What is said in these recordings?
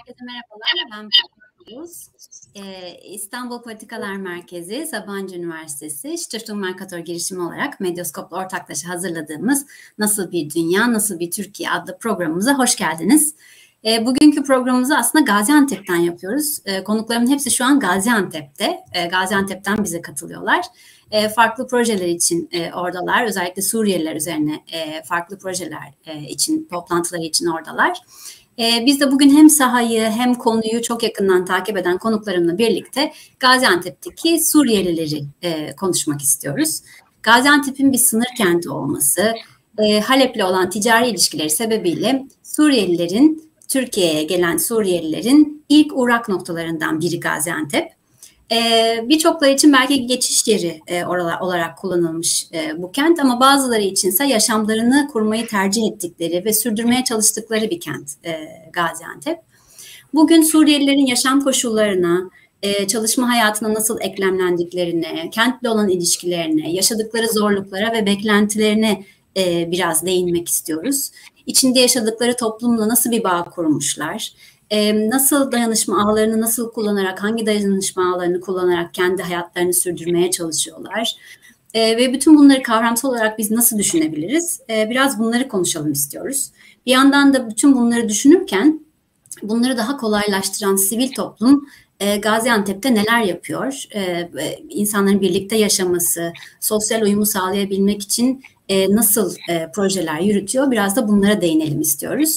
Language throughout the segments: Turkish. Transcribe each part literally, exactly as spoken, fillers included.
Herkese merhabalar. Ben Yavuz. Ee, İstanbul Politikalar Merkezi, Sabancı Üniversitesi, Stiftung Mercator girişimi olarak Medyaskop'la ortaklaşa hazırladığımız Nasıl Bir Dünya, Nasıl Bir Türkiye adlı programımıza hoş geldiniz. E, bugünkü programımızı aslında Gaziantep'ten yapıyoruz. E, konuklarımın hepsi şu an Gaziantep'te. E, Gaziantep'ten bize katılıyorlar. E, farklı projeler için e, oradalar. Özellikle Suriyeliler üzerine e, farklı projeler e, için, toplantıları için oradalar. E, biz de bugün hem sahayı hem konuyu çok yakından takip eden konuklarımla birlikte Gaziantep'teki Suriyelileri e, konuşmak istiyoruz. Gaziantep'in bir sınır kenti olması, e, Halep'le olan ticari ilişkileri sebebiyle Suriyelilerin Türkiye'ye gelen Suriyelilerin ilk uğrak noktalarından biri Gaziantep. Ee, Birçokları için belki geçiş yeri e, oralar, olarak kullanılmış e, bu kent ama bazıları içinse yaşamlarını kurmayı tercih ettikleri ve sürdürmeye çalıştıkları bir kent e, Gaziantep. Bugün Suriyelilerin yaşam koşullarına, e, çalışma hayatına nasıl eklemlendiklerine, kentle olan ilişkilerine, yaşadıkları zorluklara ve beklentilerine e, biraz değinmek istiyoruz. İçinde yaşadıkları toplumla nasıl bir bağ kurmuşlar? Ee, nasıl dayanışma ağlarını nasıl kullanarak, hangi dayanışma ağlarını kullanarak kendi hayatlarını sürdürmeye çalışıyorlar? Ee, ve bütün bunları kavramsal olarak biz nasıl düşünebiliriz? Ee, biraz bunları konuşalım istiyoruz. Bir yandan da bütün bunları düşünürken bunları daha kolaylaştıran sivil toplum e, Gaziantep'te neler yapıyor? E, insanların birlikte yaşaması, sosyal uyumu sağlayabilmek için e, nasıl e, projeler yürütüyor? Biraz da bunlara değinelim istiyoruz.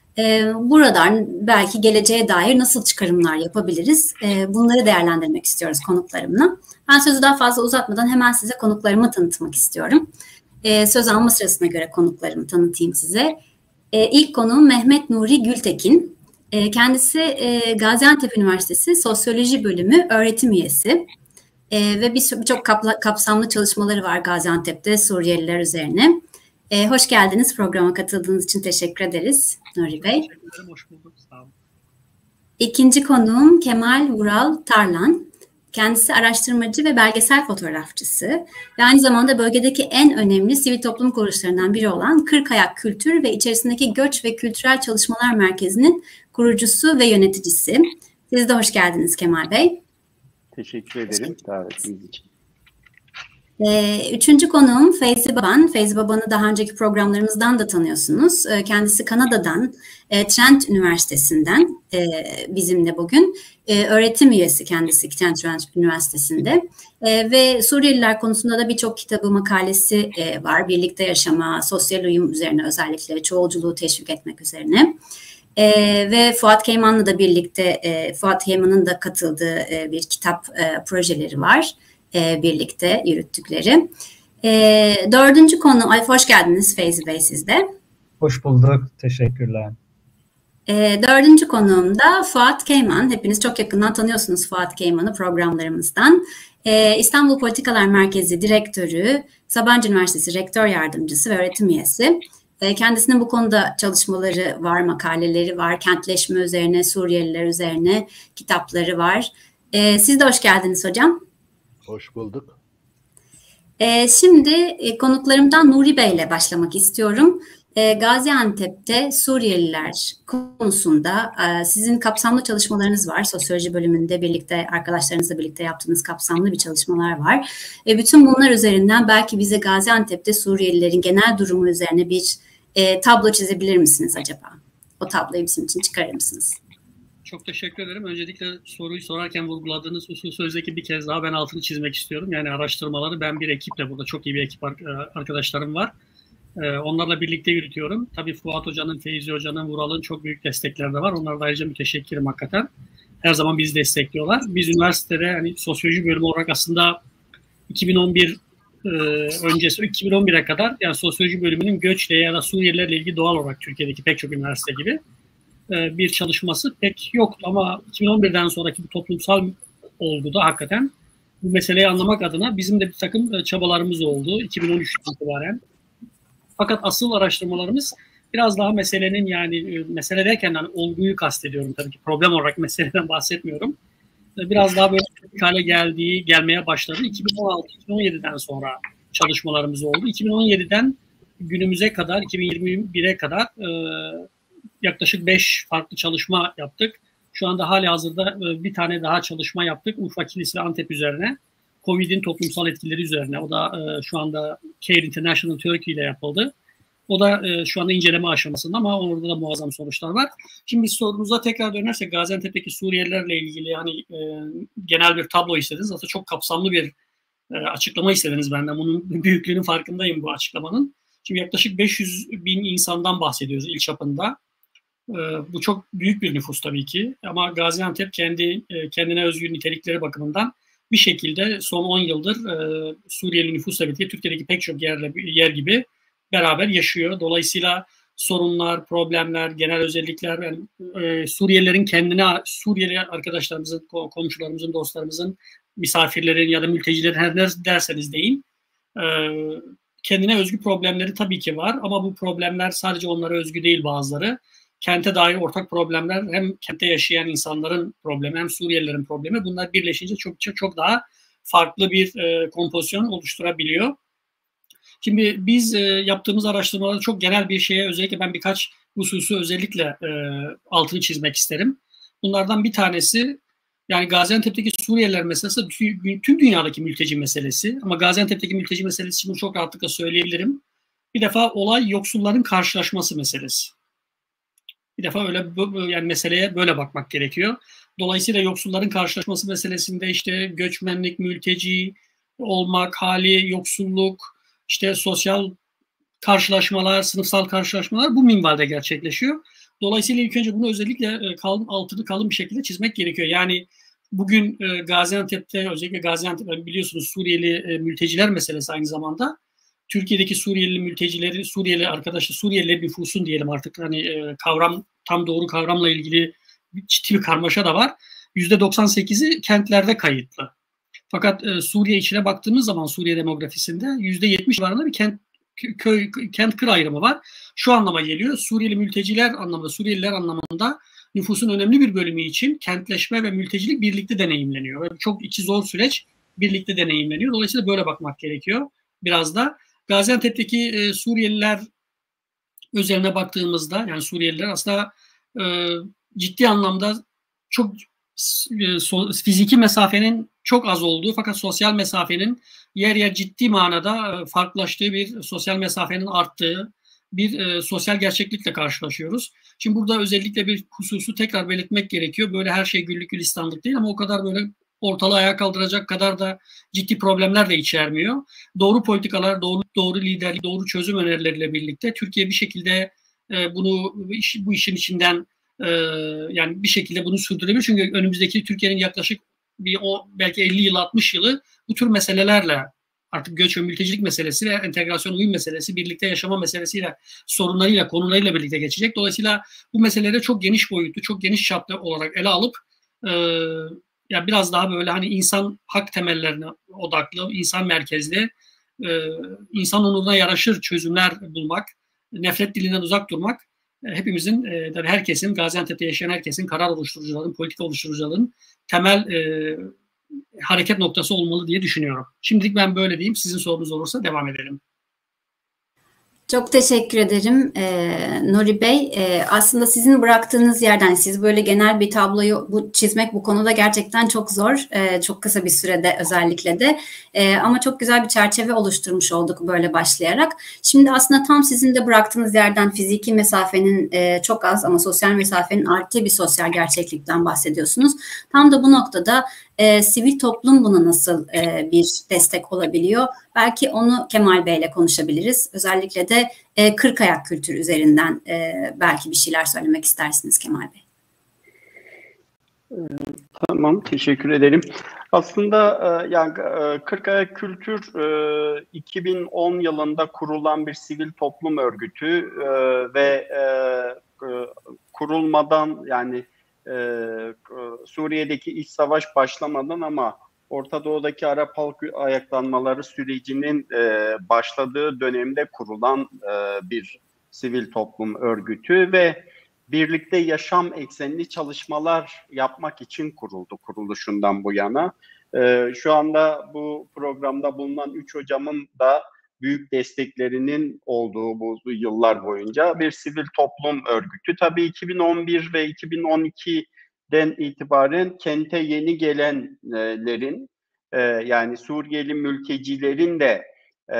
Buradan belki geleceğe dair nasıl çıkarımlar yapabiliriz? Bunları değerlendirmek istiyoruz konuklarımla. Ben sözü daha fazla uzatmadan hemen size konuklarımı tanıtmak istiyorum. Söz alma sırasına göre konuklarımı tanıtayım size. İlk konuğum Mehmet Nuri Gültekin. Kendisi Gaziantep Üniversitesi Sosyoloji Bölümü öğretim üyesi. Ve birçok kapsamlı çalışmaları var Gaziantep'te Suriyeliler üzerine. Ee, hoş geldiniz. Programa katıldığınız için teşekkür ederiz Nuri Bey. Teşekkür ederim. Hoş bulduk. Sağ olun. İkinci konuğum Kemal Vural Tarlan. Kendisi araştırmacı ve belgesel fotoğrafçısı ve aynı zamanda bölgedeki en önemli sivil toplum kuruluşlarından biri olan Kırkayak Kültür ve içerisindeki Göç ve Kültürel Çalışmalar Merkezi'nin kurucusu ve yöneticisi. Siz de hoş geldiniz Kemal Bey. Teşekkür ederim davetiniz için. Üçüncü konuğum Feyzi Baban. Feyzi Baban'ı daha önceki programlarımızdan da tanıyorsunuz. Kendisi Kanada'dan, Trent Üniversitesi'nden bizimle bugün. Öğretim üyesi kendisi Trent Üniversitesi'nde. Ve Suriyeliler konusunda da birçok kitabı, makalesi var. Birlikte yaşama, sosyal uyum üzerine özellikle çoğulculuğu teşvik etmek üzerine. Ve Fuat Keyman'la da birlikte, Fuat Keyman'ın da katıldığı bir kitap projeleri var. Birlikte yürüttükleri. E, dördüncü konu, ay hoş geldiniz Feyzi Bey siz de. Hoş bulduk, teşekkürler. E, dördüncü konuğum da Fuat Keyman. Hepiniz çok yakından tanıyorsunuz Fuat Keyman'ı programlarımızdan. E, İstanbul Politikalar Merkezi Direktörü, Sabancı Üniversitesi Rektör Yardımcısı ve öğretim üyesi. E, kendisinin bu konuda çalışmaları var, makaleleri var, kentleşme üzerine, Suriyeliler üzerine kitapları var. E, siz de hoş geldiniz hocam. Hoş bulduk. Ee, şimdi e, konuklarımdan Nuri Bey ile başlamak istiyorum. Ee, Gaziantep'te Suriyeliler konusunda e, sizin kapsamlı çalışmalarınız var. Sosyoloji bölümünde birlikte arkadaşlarınızla birlikte yaptığınız kapsamlı bir çalışmalar var. E, bütün bunlar üzerinden belki bize Gaziantep'te Suriyelilerin genel durumu üzerine bir e, tablo çizebilir misiniz acaba? O tabloyu bizim için çıkarır mısınız? Çok teşekkür ederim. Öncelikle soruyu sorarken vurguladığınız usul sözdeki bir kez daha ben altını çizmek istiyorum. Yani araştırmaları ben bir ekiple, burada çok iyi bir ekip arkadaşlarım var. Onlarla birlikte yürütüyorum. Tabii Fuat Hoca'nın, Feyzi Hoca'nın, Vural'ın çok büyük destekleri de var. Onlara da ayrıca müteşekkirim hakikaten. Her zaman bizi destekliyorlar. Biz üniversitede hani sosyoloji bölümü olarak aslında iki bin on bir öncesi iki bin on bire kadar yani sosyoloji bölümünün göçle ya da Suriyelilerle ilgili doğal olarak Türkiye'deki pek çok üniversite gibi bir çalışması pek yoktu ama iki bin on birden sonraki bu toplumsal olguda hakikaten bu meseleyi anlamak adına bizim de bir takım çabalarımız oldu iki bin on üçten itibaren. Fakat asıl araştırmalarımız biraz daha meselenin yani mesele derken yani olguyu kastediyorum tabii ki problem olarak meseleden bahsetmiyorum. Biraz daha böyle hale geldiği, gelmeye başladı. iki bin on altı iki bin on yediden sonra çalışmalarımız oldu. iki bin on yediden günümüze kadar, iki bin yirmi bire kadar e, yaklaşık beş farklı çalışma yaptık. Şu anda halihazırda bir tane daha çalışma yaptık. Urfa, Kilis ve Antep üzerine. Covid'in toplumsal etkileri üzerine. O da şu anda Care International Turkey ile yapıldı. O da şu anda inceleme aşamasında ama orada da muazzam sonuçlar var. Şimdi biz sorumuza tekrar dönersek Gaziantep'teki Suriyelilerle ilgili hani e, genel bir tablo istediniz. Aslında çok kapsamlı bir e, açıklama istediniz benden. Bunun büyüklüğünün farkındayım bu açıklamanın. Şimdi yaklaşık beş yüz bin insandan bahsediyoruz il çapında. E, bu çok büyük bir nüfus tabii ki. Ama Gaziantep kendi e, kendine özgü nitelikleri bakımından bir şekilde son on yıldır e, Suriyeli nüfusla birlikte Türkiye'deki pek çok yerle, yer gibi beraber yaşıyor. Dolayısıyla sorunlar, problemler, genel özellikler, yani, e, Suriyelilerin kendine, Suriyeli arkadaşlarımızın, komşularımızın, dostlarımızın, misafirlerin ya da mültecilerin her ne derseniz deyin, e, kendine özgü problemleri tabii ki var ama bu problemler sadece onlara özgü değil bazıları. Kente dair ortak problemler, hem kentte yaşayan insanların problemi hem Suriyelilerin problemi, bunlar birleşince çok çok, çok daha farklı bir e, kompozisyon oluşturabiliyor. Şimdi biz e, yaptığımız araştırmalarda çok genel bir şeye özellikle ben birkaç hususu özellikle e, altını çizmek isterim. Bunlardan bir tanesi yani Gaziantep'teki Suriyeliler meselesi tüm dünyadaki mülteci meselesi ama Gaziantep'teki mülteci meselesi için bunu çok rahatlıkla söyleyebilirim. Bir defa olay yoksulların karşılaşması meselesi. Bir defa öyle yani meseleye böyle bakmak gerekiyor. Dolayısıyla yoksulların karşılaşması meselesinde işte göçmenlik, mülteci olmak, hali, yoksulluk, işte sosyal karşılaşmalar, sınıfsal karşılaşmalar bu minvalde gerçekleşiyor. Dolayısıyla ilk önce bunu özellikle kalın, altını kalın bir şekilde çizmek gerekiyor. Yani bugün Gaziantep'te özellikle Gaziantep biliyorsunuz Suriyeli mülteciler meselesi aynı zamanda. Türkiye'deki Suriyeli mültecileri, Suriyeli arkadaşlar, Suriyeliler nüfusun diyelim artık hani kavram tam doğru kavramla ilgili ciddi bir karmaşa da var. yüzde doksan sekizi kentlerde kayıtlı. Fakat e, Suriye içine baktığımız zaman Suriye demografisinde yüzde yetmiş civarında bir kent köy kent kır ayrımı var. Şu anlama geliyor. Suriyeli mülteciler anlamında, Suriyeliler anlamında nüfusun önemli bir bölümü için kentleşme ve mültecilik birlikte deneyimleniyor. Ve çok içi zor süreç birlikte deneyimleniyor. Dolayısıyla böyle bakmak gerekiyor. Biraz da Gaziantep'teki e, Suriyeliler üzerine baktığımızda yani Suriyeliler aslında e, ciddi anlamda çok e, so, fiziki mesafenin çok az olduğu fakat sosyal mesafenin yer yer ciddi manada e, farklılaştığı bir sosyal mesafenin arttığı bir e, sosyal gerçeklikle karşılaşıyoruz. Şimdi burada özellikle bir hususu tekrar belirtmek gerekiyor. Böyle her şey güllük gülistanlık değil ama o kadar böyle ortalığı ayağa kaldıracak kadar da ciddi problemler de içermiyor. Doğru politikalar, doğru doğru liderlik, doğru çözüm önerileriyle birlikte Türkiye bir şekilde e, bunu bu işin içinden e, yani bir şekilde bunu sürdürebilir. Çünkü önümüzdeki Türkiye'nin yaklaşık bir o belki elli yıl altmış yılı bu tür meselelerle artık göç ve mültecilik meselesi ve entegrasyon uyum meselesi, birlikte yaşama meselesiyle, sorunlarıyla, konularıyla birlikte geçecek. Dolayısıyla bu meseleleri çok geniş boyutlu, çok geniş çaplı olarak ele alıp e, ya biraz daha böyle hani insan hak temellerine odaklı, insan merkezli, e, insan onuruna yaraşır çözümler bulmak, nefret dilinden uzak durmak e, hepimizin, e, herkesin, Gaziantep'te yaşayan herkesin, karar oluşturucuların, politika oluşturucuların temel e, hareket noktası olmalı diye düşünüyorum. Şimdilik ben böyle diyeyim. Sizin sorunuz olursa devam edelim. Çok teşekkür ederim ee, Nuri Bey. Ee, aslında sizin bıraktığınız yerden siz böyle genel bir tabloyu bu, çizmek bu konuda gerçekten çok zor. Ee, çok kısa bir sürede özellikle de. Ee, ama çok güzel bir çerçeve oluşturmuş olduk böyle başlayarak. Şimdi aslında tam sizin de bıraktığınız yerden fiziki mesafenin e, çok az ama sosyal mesafenin arttığı bir sosyal gerçeklikten bahsediyorsunuz. Tam da bu noktada e, sivil toplum buna nasıl e, bir destek olabiliyor? Belki onu Kemal Bey'le konuşabiliriz. Özellikle de e, kırkayak kültürü üzerinden e, belki bir şeyler söylemek istersiniz Kemal Bey. Tamam, teşekkür ederim. Aslında yani Kırkayak Kültür iki bin on yılında kurulan bir sivil toplum örgütü ve kurulmadan yani Suriye'deki iç savaş başlamadan ama Orta Doğu'daki Arap halk ayaklanmaları sürecinin başladığı dönemde kurulan bir sivil toplum örgütü ve birlikte yaşam eksenli çalışmalar yapmak için kuruldu kuruluşundan bu yana. Ee, şu anda bu programda bulunan üç hocamın da büyük desteklerinin olduğu bu yıllar boyunca bir sivil toplum örgütü. Tabii iki bin on bir ve iki bin on iki den itibaren kente yeni gelenlerin e, yani Suriyeli mültecilerin de e,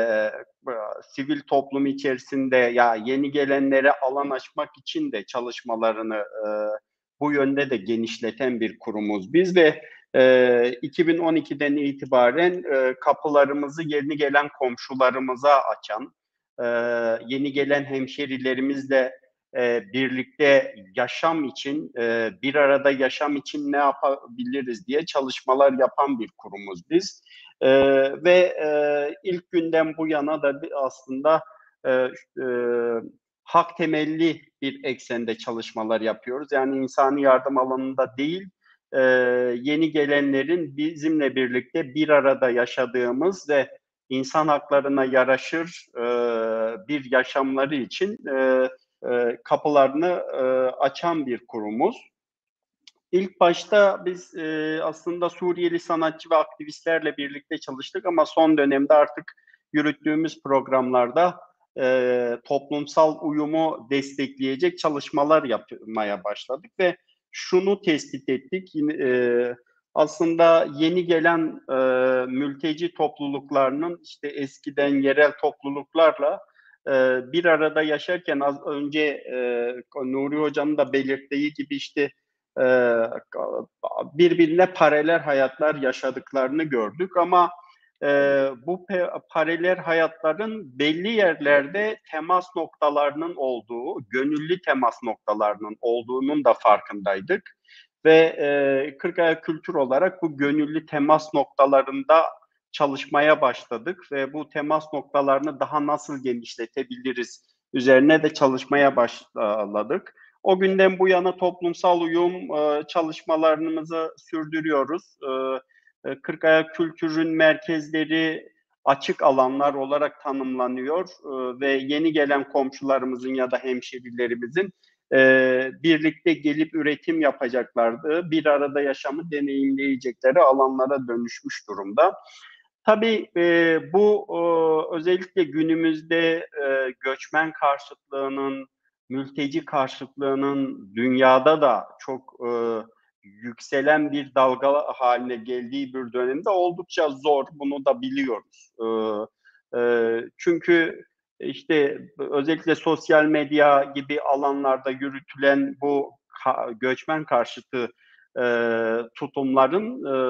sivil toplum içerisinde ya yeni gelenlere alan açmak için de çalışmalarını e, bu yönde de genişleten bir kurumuz biz ve e, iki bin on ikiden itibaren e, kapılarımızı yeni gelen komşularımıza açan, e, yeni gelen hemşerilerimizle e, birlikte yaşam için, e, bir arada yaşam için ne yapabiliriz diye çalışmalar yapan bir kurumuz biz. E, ve e, ilk günden bu yana da aslında e, e, hak temelli bir eksende çalışmalar yapıyoruz. Yani insani yardım alanında değil, e, yeni gelenlerin bizimle birlikte bir arada yaşadığımız ve insan haklarına yaraşır e, bir yaşamları için e, e, kapılarını e, açan bir kurumuz. İlk başta biz e, aslında Suriyeli sanatçı ve aktivistlerle birlikte çalıştık ama son dönemde artık yürüttüğümüz programlarda e, toplumsal uyumu destekleyecek çalışmalar yapmaya başladık ve şunu tespit ettik. E, aslında yeni gelen e, mülteci topluluklarının işte eskiden yerel topluluklarla e, bir arada yaşarken az önce e, Nuri Hoca'nın da belirttiği gibi işte birbirine paralel hayatlar yaşadıklarını gördük ama e, bu paralel hayatların belli yerlerde temas noktalarının olduğu, gönüllü temas noktalarının olduğunun da farkındaydık ve e, Kırkaya Kültür olarak bu gönüllü temas noktalarında çalışmaya başladık ve bu temas noktalarını daha nasıl genişletebiliriz üzerine de çalışmaya başladık. O günden bu yana toplumsal uyum e, çalışmalarımızı sürdürüyoruz. E, Kırkaya Kültür'ün merkezleri açık alanlar olarak tanımlanıyor e, ve yeni gelen komşularımızın ya da hemşerilerimizin e, birlikte gelip üretim yapacaklardı. Bir arada yaşamı deneyimleyecekleri alanlara dönüşmüş durumda. Tabii e, bu e, özellikle günümüzde e, göçmen karşıtlığının, mülteci karşıtlığının dünyada da çok e, yükselen bir dalga haline geldiği bir dönemde oldukça zor. Bunu da biliyoruz. E, e, çünkü işte özellikle sosyal medya gibi alanlarda yürütülen bu ka- göçmen karşıtı e, tutumların e,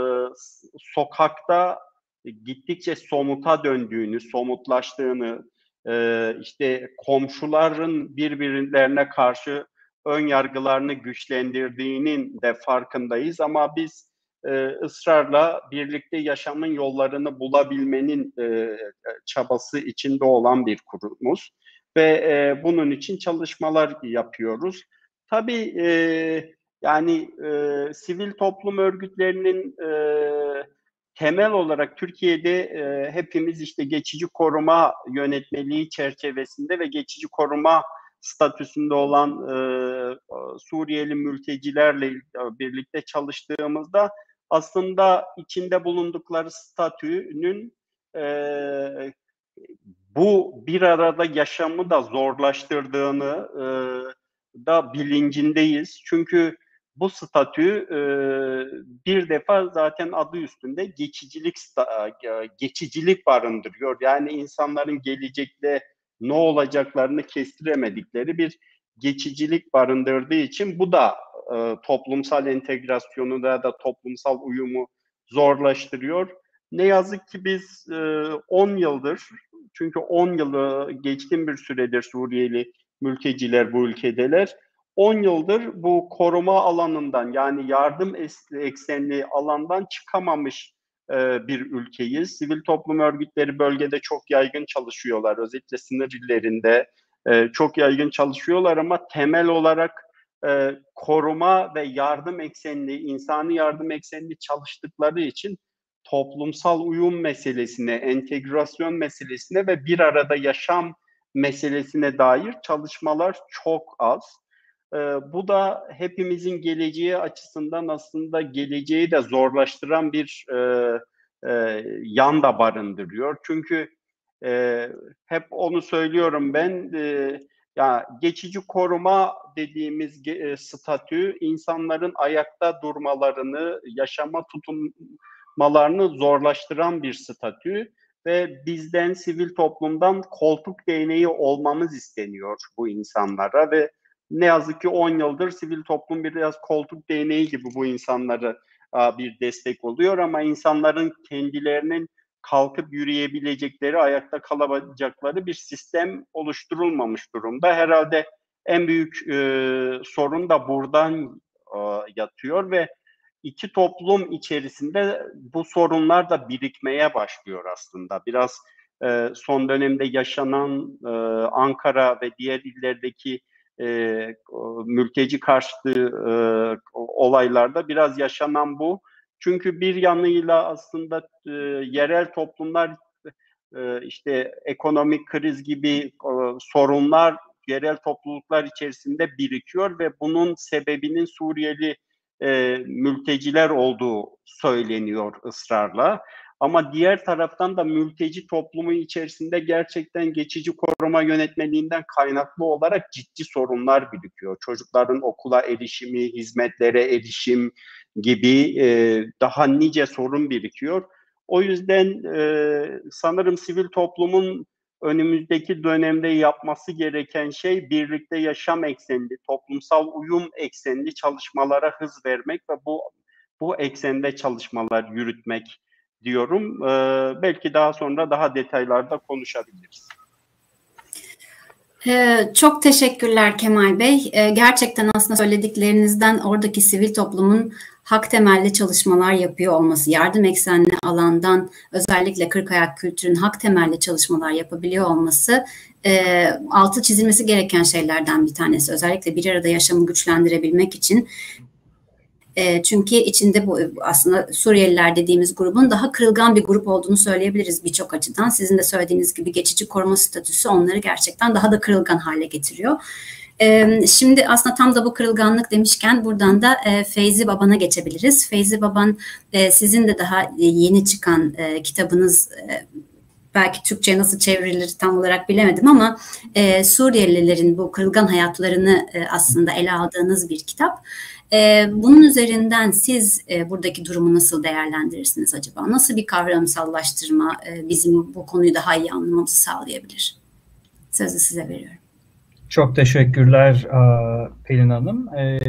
sokakta gittikçe somuta döndüğünü, somutlaştığını, e, işte komşuların birbirlerine karşı ön yargılarını güçlendirdiğinin de farkındayız ama biz e, ısrarla birlikte yaşamın yollarını bulabilmenin e, çabası içinde olan bir kurumuz ve e, bunun için çalışmalar yapıyoruz. Tabii e, yani e, sivil toplum örgütlerinin e, temel olarak Türkiye'de e, hepimiz işte geçici koruma yönetmeliği çerçevesinde ve geçici koruma statüsünde olan e, Suriyeli mültecilerle birlikte çalıştığımızda aslında içinde bulundukları statünün e, bu bir arada yaşamı da zorlaştırdığını e, da bilincindeyiz. Çünkü bu statü e, bir defa zaten adı üstünde geçicilik geçicilik barındırıyor. Yani insanların gelecekte ne olacaklarını kestiremedikleri bir geçicilik barındırdığı için bu da e, toplumsal entegrasyonu da da toplumsal uyumu zorlaştırıyor. Ne yazık ki biz e, on yıldır, çünkü on yılı geçkin bir süredir Suriyeli mülteciler bu ülkedeler. on yıldır bu koruma alanından yani yardım eksenli alandan çıkamamış e, bir ülkeyiz. Sivil toplum örgütleri bölgede çok yaygın çalışıyorlar. Özellikle sınır illerinde e, çok yaygın çalışıyorlar ama temel olarak e, koruma ve yardım eksenli, insani yardım eksenli çalıştıkları için toplumsal uyum meselesine, entegrasyon meselesine ve bir arada yaşam meselesine dair çalışmalar çok az. Ee, bu da hepimizin geleceği açısından aslında geleceği de zorlaştıran bir e, e, yan da barındırıyor. Çünkü e, hep onu söylüyorum ben, e, Yani geçici koruma dediğimiz e, statü insanların ayakta durmalarını, yaşama tutunmalarını zorlaştıran bir statü ve bizden, sivil toplumdan koltuk değneği olmamız isteniyor bu insanlara ve ne yazık ki on yıldır sivil toplum biraz koltuk değneği gibi bu insanlara bir destek oluyor ama insanların kendilerinin kalkıp yürüyebilecekleri, ayakta kalabilecekleri bir sistem oluşturulmamış durumda. Herhalde en büyük e, sorun da buradan e, yatıyor ve iki toplum içerisinde bu sorunlar da birikmeye başlıyor aslında. Biraz e, son dönemde yaşanan e, Ankara ve diğer illerdeki e, mülteci karşıtı e, olaylarda biraz yaşanan bu. Çünkü bir yanıyla aslında e, yerel toplumlar e, işte ekonomik kriz gibi e, sorunlar yerel topluluklar içerisinde birikiyor ve bunun sebebinin Suriyeli e, mülteciler olduğu söyleniyor ısrarla. Ama diğer taraftan da mülteci toplumu içerisinde gerçekten geçici koruma yönetmeliğinden kaynaklı olarak ciddi sorunlar birikiyor. Çocukların okula erişimi, hizmetlere erişim gibi e, daha nice sorun birikiyor. O yüzden e, sanırım sivil toplumun önümüzdeki dönemde yapması gereken şey birlikte yaşam eksenli, toplumsal uyum eksenli çalışmalara hız vermek ve bu bu eksende çalışmalar yürütmek diyorum. Ee, belki daha sonra daha detaylarda konuşabiliriz. Ee, çok teşekkürler Kemal Bey. Ee, gerçekten aslında söylediklerinizden oradaki sivil toplumun hak temelli çalışmalar yapıyor olması, yardım eksenli alandan özellikle kırkayak kültürün hak temelli çalışmalar yapabiliyor olması e, altı çizilmesi gereken şeylerden bir tanesi. Özellikle bir arada yaşamı güçlendirebilmek için. E, çünkü içinde bu aslında Suriyeliler dediğimiz grubun daha kırılgan bir grup olduğunu söyleyebiliriz birçok açıdan. Sizin de söylediğiniz gibi geçici koruma statüsü onları gerçekten daha da kırılgan hale getiriyor. E, şimdi aslında tam da bu kırılganlık demişken buradan da e, Feyzi Baban'a geçebiliriz. Feyzi Baban e, sizin de daha yeni çıkan e, kitabınız e, belki Türkçe'ye nasıl çevrilir tam olarak bilemedim ama e, Suriyelilerin bu kırılgan hayatlarını e, aslında ele aldığınız bir kitap. E, bunun üzerinden siz e, buradaki durumu nasıl değerlendirirsiniz acaba? Nasıl bir kavramsallaştırma e, bizim bu konuyu daha iyi anlamamızı sağlayabilir? Sözü size veriyorum. Çok teşekkürler Pelin Hanım.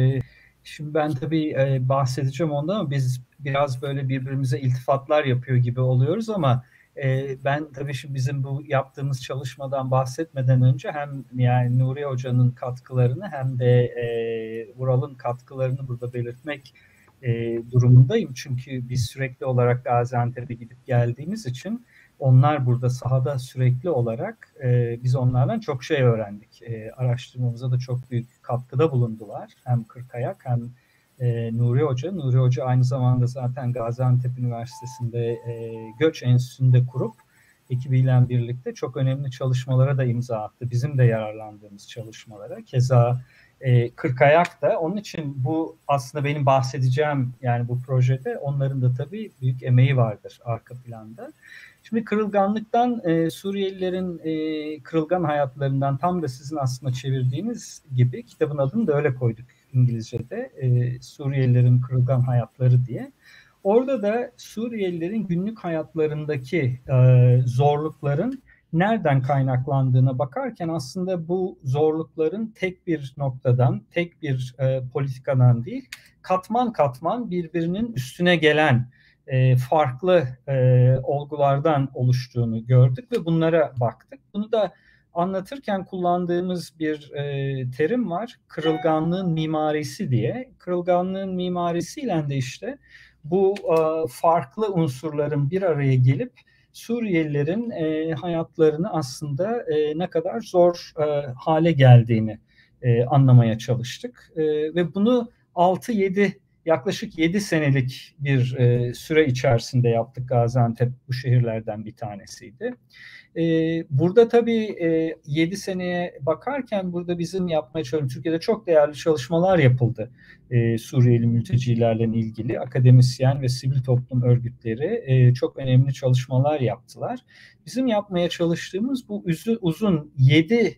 Şimdi ben tabii bahsedeceğim ondan ama biz biraz böyle birbirimize iltifatlar yapıyor gibi oluyoruz ama ben tabii şimdi bizim bu yaptığımız çalışmadan bahsetmeden önce hem yani Nuri Hoca'nın katkılarını hem de Vural'ın katkılarını burada belirtmek durumundayım. Çünkü biz sürekli olarak Gaziantep'e gidip geldiğimiz için onlar burada sahada sürekli olarak e, biz onlardan çok şey öğrendik. E, araştırmamıza da çok büyük katkıda bulundular. Hem Kırkayak hem e, Nuri Hoca. Nuri Hoca aynı zamanda zaten Gaziantep Üniversitesi'nde e, Göç Enstitüsü'nde kurup ekibiyle birlikte çok önemli çalışmalara da imza attı. Bizim de yararlandığımız çalışmalara. Keza e, Kırkayak da. Onun için bu aslında benim bahsedeceğim yani bu projede onların da tabii büyük emeği vardır arka planda. Şimdi kırılganlıktan, e, Suriyelilerin e, kırılgan hayatlarından tam da sizin aslında çevirdiğiniz gibi kitabın adını da öyle koyduk İngilizce'de. E, Suriyelilerin kırılgan hayatları diye. Orada da Suriyelilerin günlük hayatlarındaki e, zorlukların nereden kaynaklandığına bakarken aslında bu zorlukların tek bir noktadan, tek bir e, politikadan değil, katman katman birbirinin üstüne gelen E, farklı e, olgulardan oluştuğunu gördük ve bunlara baktık. Bunu da anlatırken kullandığımız bir e, terim var, kırılganlığın mimarisi diye. Kırılganlığın mimarisiyle de işte bu e, farklı unsurların bir araya gelip Suriyelilerin e, hayatlarını aslında e, ne kadar zor e, hale geldiğini e, anlamaya çalıştık. E, ve bunu altı yedi yaklaşık yedi senelik bir e, süre içerisinde yaptık. Gaziantep bu şehirlerden bir tanesiydi. E, burada tabii e, yedi seneye bakarken burada bizim yapmaya çalıştığımız, Türkiye'de çok değerli çalışmalar yapıldı. E, Suriyeli mültecilerle ilgili akademisyen ve sivil toplum örgütleri e, çok önemli çalışmalar yaptılar. Bizim yapmaya çalıştığımız bu uzun yedi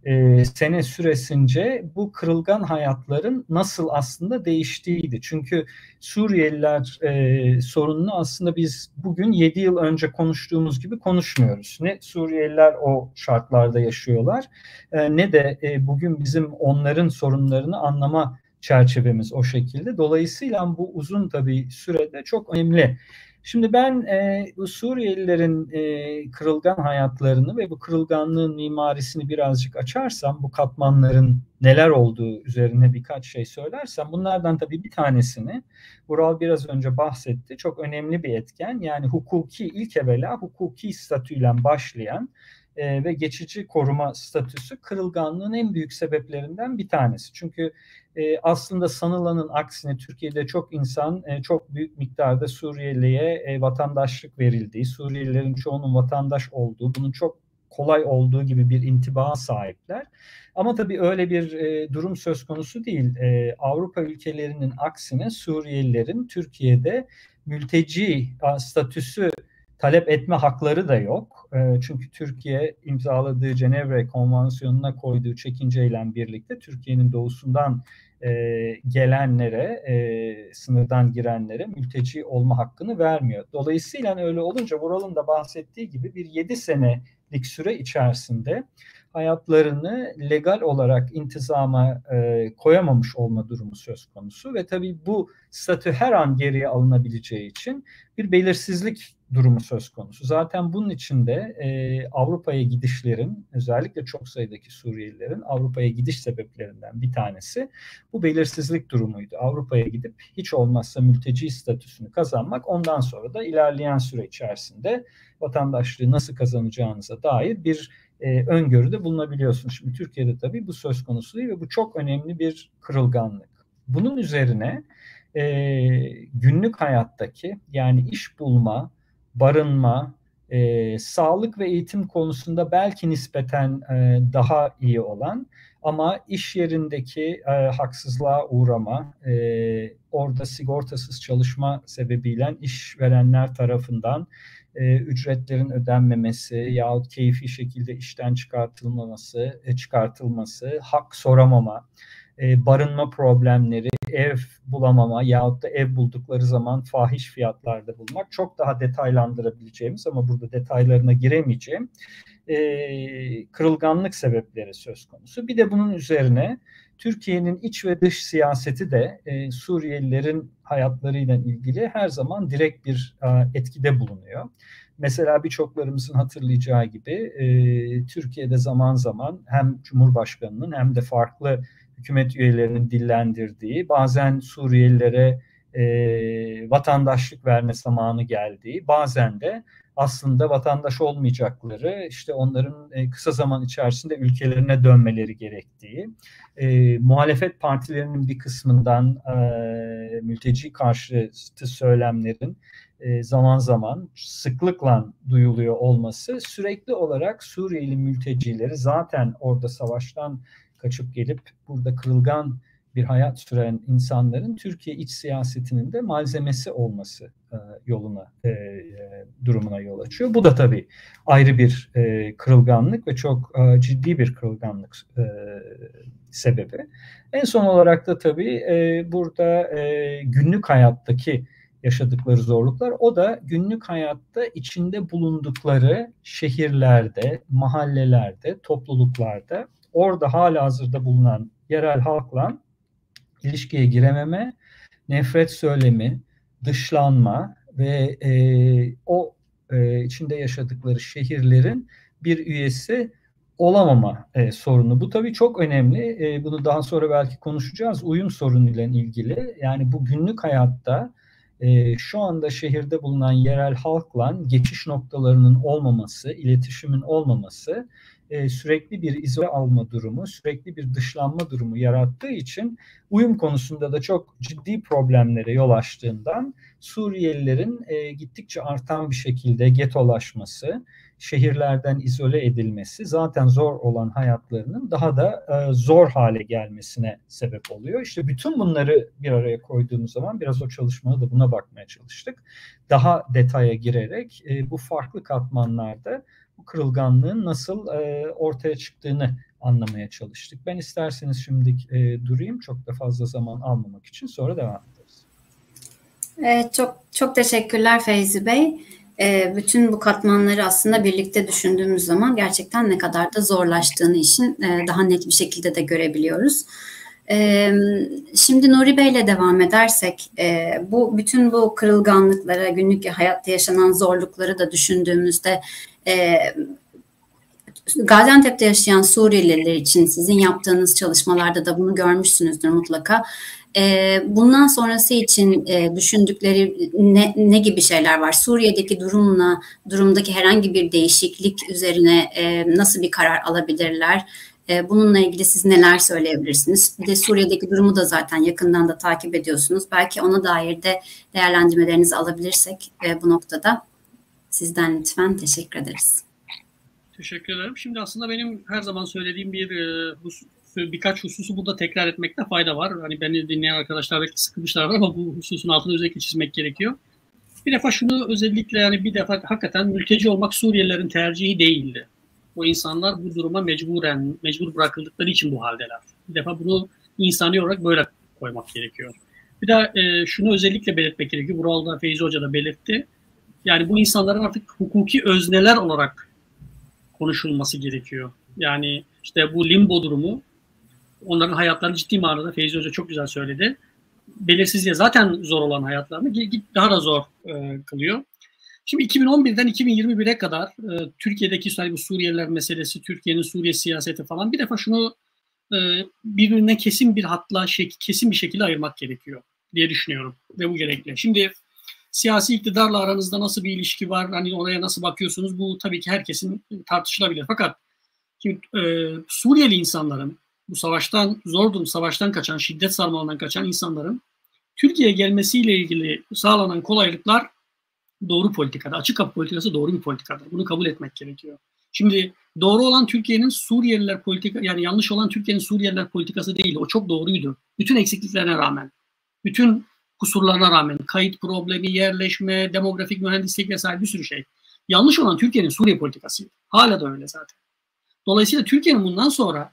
e, sene süresince bu kırılgan hayatların nasıl aslında değiştiğiydi. Çünkü Suriyeliler e, sorununu aslında biz bugün yedi yıl önce konuştuğumuz gibi konuşmuyoruz. Ne Suriyeliler o şartlarda yaşıyorlar e, ne de e, bugün bizim onların sorunlarını anlama çerçevemiz o şekilde. Dolayısıyla bu uzun tabii sürede çok önemli. Şimdi ben e, bu Suriyelilerin e, kırılgan hayatlarını ve bu kırılganlığın mimarisini birazcık açarsam, bu katmanların neler olduğu üzerine birkaç şey söylersem, bunlardan tabii bir tanesini Vural biraz önce bahsetti. Çok önemli bir etken. Yani hukuki, ilk evvela hukuki statüyle başlayan e, ve geçici koruma statüsü kırılganlığın en büyük sebeplerinden bir tanesi. Çünkü e, aslında sanılanın aksine Türkiye'de çok insan e, çok büyük miktarda Suriyeli'ye e, vatandaşlık verildiği, Suriyelilerin çoğunun vatandaş olduğu, bunun çok kolay olduğu gibi bir intibaha sahipler. Ama tabii öyle bir e, durum söz konusu değil. E, Avrupa ülkelerinin aksine Suriyelilerin Türkiye'de mülteci statüsü talep etme hakları da yok. E, çünkü Türkiye imzaladığı Cenevre Konvansiyonu'na koyduğu çekinceyle birlikte Türkiye'nin doğusundan e, gelenlere, e, sınırdan girenlere mülteci olma hakkını vermiyor. Dolayısıyla öyle olunca Vural'ın da bahsettiği gibi bir yedi senelik süre içerisinde hayatlarını legal olarak intizama e, koyamamış olma durumu söz konusu ve tabii bu statü her an geriye alınabileceği için bir belirsizlik durumu söz konusu. Zaten bunun içinde e, Avrupa'ya gidişlerin, özellikle çok sayıdaki Suriyelilerin Avrupa'ya gidiş sebeplerinden bir tanesi bu belirsizlik durumuydu. Avrupa'ya gidip hiç olmazsa mülteci statüsünü kazanmak, ondan sonra da ilerleyen süre içerisinde vatandaşlığı nasıl kazanacağınıza dair bir e, öngörüde bulunabiliyorsunuz. Şimdi Türkiye'de tabii bu söz konusu değil ve bu çok önemli bir kırılganlık. Bunun üzerine e, günlük hayattaki, yani iş bulma, barınma, e, sağlık ve eğitim konusunda belki nispeten e, daha iyi olan ama iş yerindeki e, haksızlığa uğrama, e, orada sigortasız çalışma sebebiyle işverenler tarafından e, ücretlerin ödenmemesi yahut keyfi şekilde işten çıkartılmaması, e, çıkartılması, hak soramama, e, barınma problemleri, ev bulamama yahut da ev buldukları zaman fahiş fiyatlarda bulmak, çok daha detaylandırabileceğimiz ama burada detaylarına giremeyeceğim e, kırılganlık sebepleri söz konusu. Bir de bunun üzerine Türkiye'nin iç ve dış siyaseti de e, Suriyelilerin hayatlarıyla ilgili her zaman direkt bir e, etkide bulunuyor. Mesela birçoklarımızın hatırlayacağı gibi e, Türkiye'de zaman zaman hem Cumhurbaşkanı'nın hem de farklı hükümet üyelerinin dillendirdiği, bazen Suriyelilere e, vatandaşlık verme zamanı geldiği, bazen de aslında vatandaş olmayacakları, işte onların e, kısa zaman içerisinde ülkelerine dönmeleri gerektiği, e, muhalefet partilerinin bir kısmından e, mülteci karşıtı söylemlerin e, zaman zaman sıklıkla duyuluyor olması, sürekli olarak Suriyeli mültecileri, zaten orada savaştan kaçıp gelip burada kırılgan bir hayat süren insanların Türkiye iç siyasetinin de malzemesi olması e, yoluna, e, durumuna yol açıyor. Bu da tabii ayrı bir e, kırılganlık ve çok e, ciddi bir kırılganlık e, sebebi. En son olarak da tabii e, burada e, günlük hayattaki yaşadıkları zorluklar, o da günlük hayatta içinde bulundukları şehirlerde, mahallelerde, topluluklarda, orada halihazırda bulunan yerel halkla ilişkiye girememe, nefret söylemi, dışlanma ve e, o e, içinde yaşadıkları şehirlerin bir üyesi olamama e, sorunu. Bu tabii çok önemli. E, bunu daha sonra belki konuşacağız. Uyum sorunuyla ilgili. Yani bu günlük hayatta e, şu anda şehirde bulunan yerel halkla geçiş noktalarının olmaması, iletişimin olmaması, e, sürekli bir izole alma durumu, sürekli bir dışlanma durumu yarattığı için uyum konusunda da çok ciddi problemlere yol açtığından Suriyelilerin e, gittikçe artan bir şekilde getolaşması, şehirlerden izole edilmesi, zaten zor olan hayatlarının daha da e, zor hale gelmesine sebep oluyor. İşte bütün bunları bir araya koyduğumuz zaman, biraz o çalışmada da buna bakmaya çalıştık. Daha detaya girerek e, bu farklı katmanlarda bu kırılganlığın nasıl e, ortaya çıktığını anlamaya çalıştık. Ben isterseniz şimdi e, durayım, çok da fazla zaman almamak için, sonra devam ederiz. Evet, çok çok teşekkürler Feyzi Bey. E, bütün bu katmanları aslında birlikte düşündüğümüz zaman gerçekten ne kadar da zorlaştığını işin e, daha net bir şekilde de görebiliyoruz. E, şimdi Nuri Bey'le devam edersek, e, bu bütün bu kırılganlıklara, günlük hayatta yaşanan zorlukları da düşündüğümüzde e, Gaziantep'te yaşayan Suriyeliler için sizin yaptığınız çalışmalarda da bunu görmüşsünüzdür mutlaka. Bundan sonrası için düşündükleri ne, ne gibi şeyler var? Suriye'deki durumla, durumdaki herhangi bir değişiklik üzerine nasıl bir karar alabilirler? Bununla ilgili siz neler söyleyebilirsiniz? Bir de Suriye'deki durumu da zaten yakından da takip ediyorsunuz. Belki ona dair de değerlendirmelerinizi alabilirsek bu noktada sizden lütfen teşekkür ederiz. Teşekkür ederim. Şimdi aslında benim her zaman söylediğim bir birkaç hususu burada tekrar etmekte fayda var. Hani beni dinleyen arkadaşlar belki sıkılmışlar ama bu hususun altını özellikle çizmek gerekiyor. Bir defa şunu özellikle, yani bir defa hakikaten mülteci olmak Suriyelilerin tercihi değildi. O insanlar bu duruma mecburen, mecbur bırakıldıkları için bu haldeler. Bir defa bunu insani olarak böyle koymak gerekiyor. Bir de e, şunu özellikle belirtmek gerekiyor. Buralı Feyzi Hoca da belirtti. Yani bu insanların artık hukuki özneler olarak konuşulması gerekiyor. Yani işte bu limbo durumu onların hayatlarını ciddi manada, Feyzi Hoca çok güzel söyledi, belirsizliğe zaten zor olan hayatlarını daha da zor e, kılıyor. Şimdi iki bin on birden iki bin yirmi bire kadar e, Türkiye'deki bu Suriyeliler meselesi, Türkiye'nin Suriye siyaseti falan, bir defa şunu e, birbirine kesin bir hatla, şey, kesin bir şekilde ayırmak gerekiyor diye düşünüyorum ve bu gerekli. Şimdi siyasi iktidarla aranızda nasıl bir ilişki var, hani oraya nasıl bakıyorsunuz, bu tabii ki herkesin tartışılabilir. Fakat şimdi e, Suriyeli insanların, bu savaştan, zor durum, savaştan kaçan, şiddet sarmalından kaçan insanların Türkiye'ye gelmesiyle ilgili sağlanan kolaylıklar doğru politikadır. Açık kapı politikası doğru bir politikadır. Bunu kabul etmek gerekiyor. Şimdi doğru olan Türkiye'nin Suriyeliler politika, yani yanlış olan Türkiye'nin Suriyeliler politikası değil. O çok doğruydu. Bütün eksikliklerine rağmen, bütün kusurlarına rağmen, kayıt problemi, yerleşme, demografik mühendislik vesaire bir sürü şey. Yanlış olan Türkiye'nin Suriye politikasıydı. Hala da öyle zaten. Dolayısıyla Türkiye'nin bundan sonra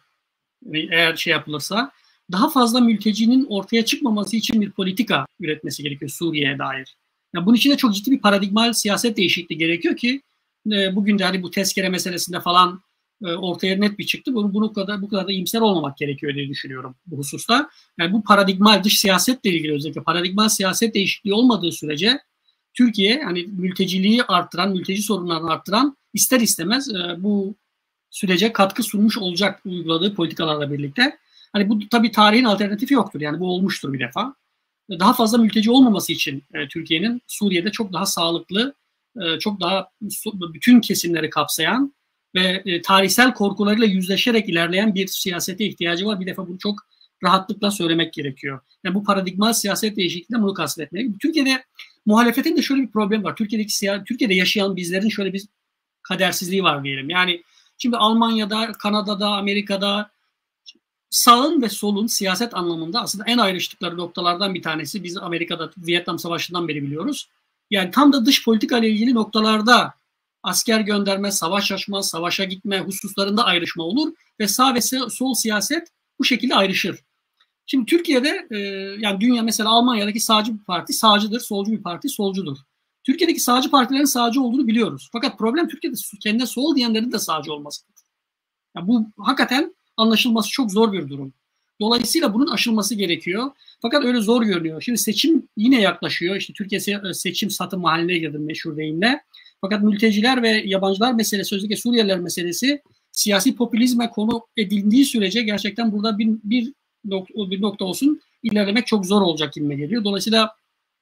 eğer şey yapılırsa daha fazla mültecinin ortaya çıkmaması için bir politika üretmesi gerekiyor Suriye'ye dair. Yani bunun için de çok ciddi bir paradigmal siyaset değişikliği gerekiyor ki e, bugün de hani bu tezkere meselesinde falan e, ortaya net bir çıktı. Bunu, bunu kadar bu kadar da iyimser olmamak gerekiyor diye düşünüyorum bu hususta. Yani bu paradigmal dış siyasetle ilgili, özellikle paradigmal siyaset değişikliği olmadığı sürece Türkiye hani mülteciliği arttıran, mülteci sorunlarını arttıran, ister istemez e, bu sürece katkı sunmuş olacak uyguladığı politikalarla birlikte. Hani bu tabii tarihin alternatifi yoktur. Yani bu olmuştur bir defa. Daha fazla mülteci olmaması için e, Türkiye'nin Suriye'de çok daha sağlıklı, e, çok daha bütün kesimleri kapsayan ve e, tarihsel korkularıyla yüzleşerek ilerleyen bir siyasete ihtiyacı var. Bir defa bunu çok rahatlıkla söylemek gerekiyor. Yani bu paradigmal siyaset değişikliğinden bunu kastetmek. Türkiye'de muhalefetin de şöyle bir problem var. Türkiye'deki siya- Türkiye'de yaşayan bizlerin şöyle bir kadersizliği var diyelim. Yani şimdi Almanya'da, Kanada'da, Amerika'da sağın ve solun siyaset anlamında aslında en ayrıştıkları noktalardan bir tanesi. Biz Amerika'da Vietnam Savaşı'ndan beri biliyoruz. Yani tam da dış politika ile ilgili noktalarda asker gönderme, savaş açma, savaşa gitme hususlarında ayrışma olur ve sağ ve sol siyaset bu şekilde ayrışır. Şimdi Türkiye'de e, yani dünya mesela Almanya'daki sağcı bir parti sağcıdır, solcu bir parti solcudur. Türkiye'deki sağcı partilerin sağcı olduğunu biliyoruz. Fakat problem Türkiye'de kendine sol diyenlerin de sağcı olmasıdır. Yani bu hakikaten anlaşılması çok zor bir durum. Dolayısıyla bunun aşılması gerekiyor. Fakat öyle zor görünüyor. Şimdi seçim yine yaklaşıyor. İşte Türkiye seçim satım haline girdi meşhur deyimle. Fakat mülteciler ve yabancılar meselesi, özellikle Suriyeliler meselesi siyasi popülizme konu edildiği sürece gerçekten burada bir, bir, nokta, bir nokta olsun ilerlemek çok zor olacak gibi geliyor. Dolayısıyla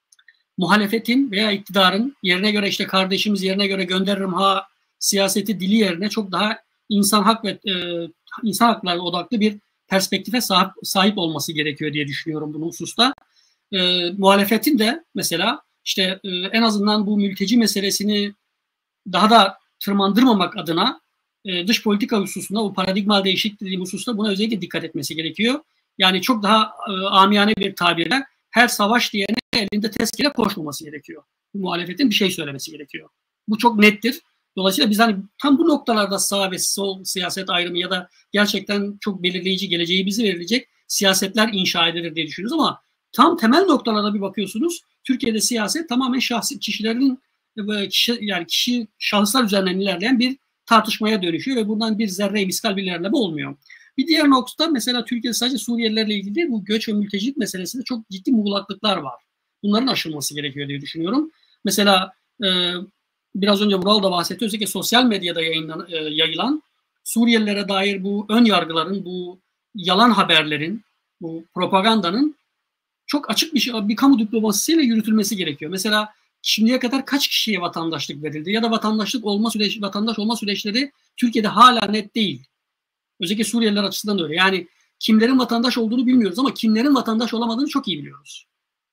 muhalefetin veya iktidarın yerine göre, işte kardeşimiz yerine göre gönderirim ha siyaseti dili yerine çok daha insan hak ve e, insan hakları odaklı bir perspektife sahip, sahip olması gerekiyor diye düşünüyorum bu hususta. E, muhalefetin de mesela işte e, en azından bu mülteci meselesini daha da tırmandırmamak adına e, dış politika hususunda, o paradigma değişikliği hususunda buna özellikle dikkat etmesi gerekiyor. Yani çok daha e, amiyane bir tabirle her savaş diyene elinde tezkere koşmaması gerekiyor. Bu muhalefetin bir şey söylemesi gerekiyor. Bu çok nettir. Dolayısıyla biz hani tam bu noktalarda sağ ve sol siyaset ayrımı ya da gerçekten çok belirleyici, geleceği bizi belirleyecek siyasetler inşa edilir diye düşünüyoruz ama tam temel noktalarda bir bakıyorsunuz. Türkiye'de siyaset tamamen şahsi kişilerin kişi, yani kişi şahıslar üzerinden ilerleyen bir tartışmaya dönüşüyor ve buradan bir zerre miskal bir ilerleme olmuyor. Bir diğer nokta mesela Türkiye'de sadece Suriyelilerle ilgili değil, bu göç ve mültecilik meselesinde çok ciddi muğlaklıklar var. Bunların aşılması gerekiyor diye düşünüyorum. Mesela e, biraz önce Vural da bahsetti, özellikle sosyal medyada yayınlan, e, yayılan Suriyelilere dair bu ön yargıların, bu yalan haberlerin, bu propagandanın çok açık bir, şey, bir kamu diplomasisiyle yürütülmesi gerekiyor. Mesela şimdiye kadar kaç kişiye vatandaşlık verildi ya da vatandaşlık olma süreç, vatandaş olma süreçleri Türkiye'de hala net değil. Özellikle Suriyeliler açısından da öyle. Yani kimlerin vatandaş olduğunu bilmiyoruz ama kimlerin vatandaş olamadığını çok iyi biliyoruz.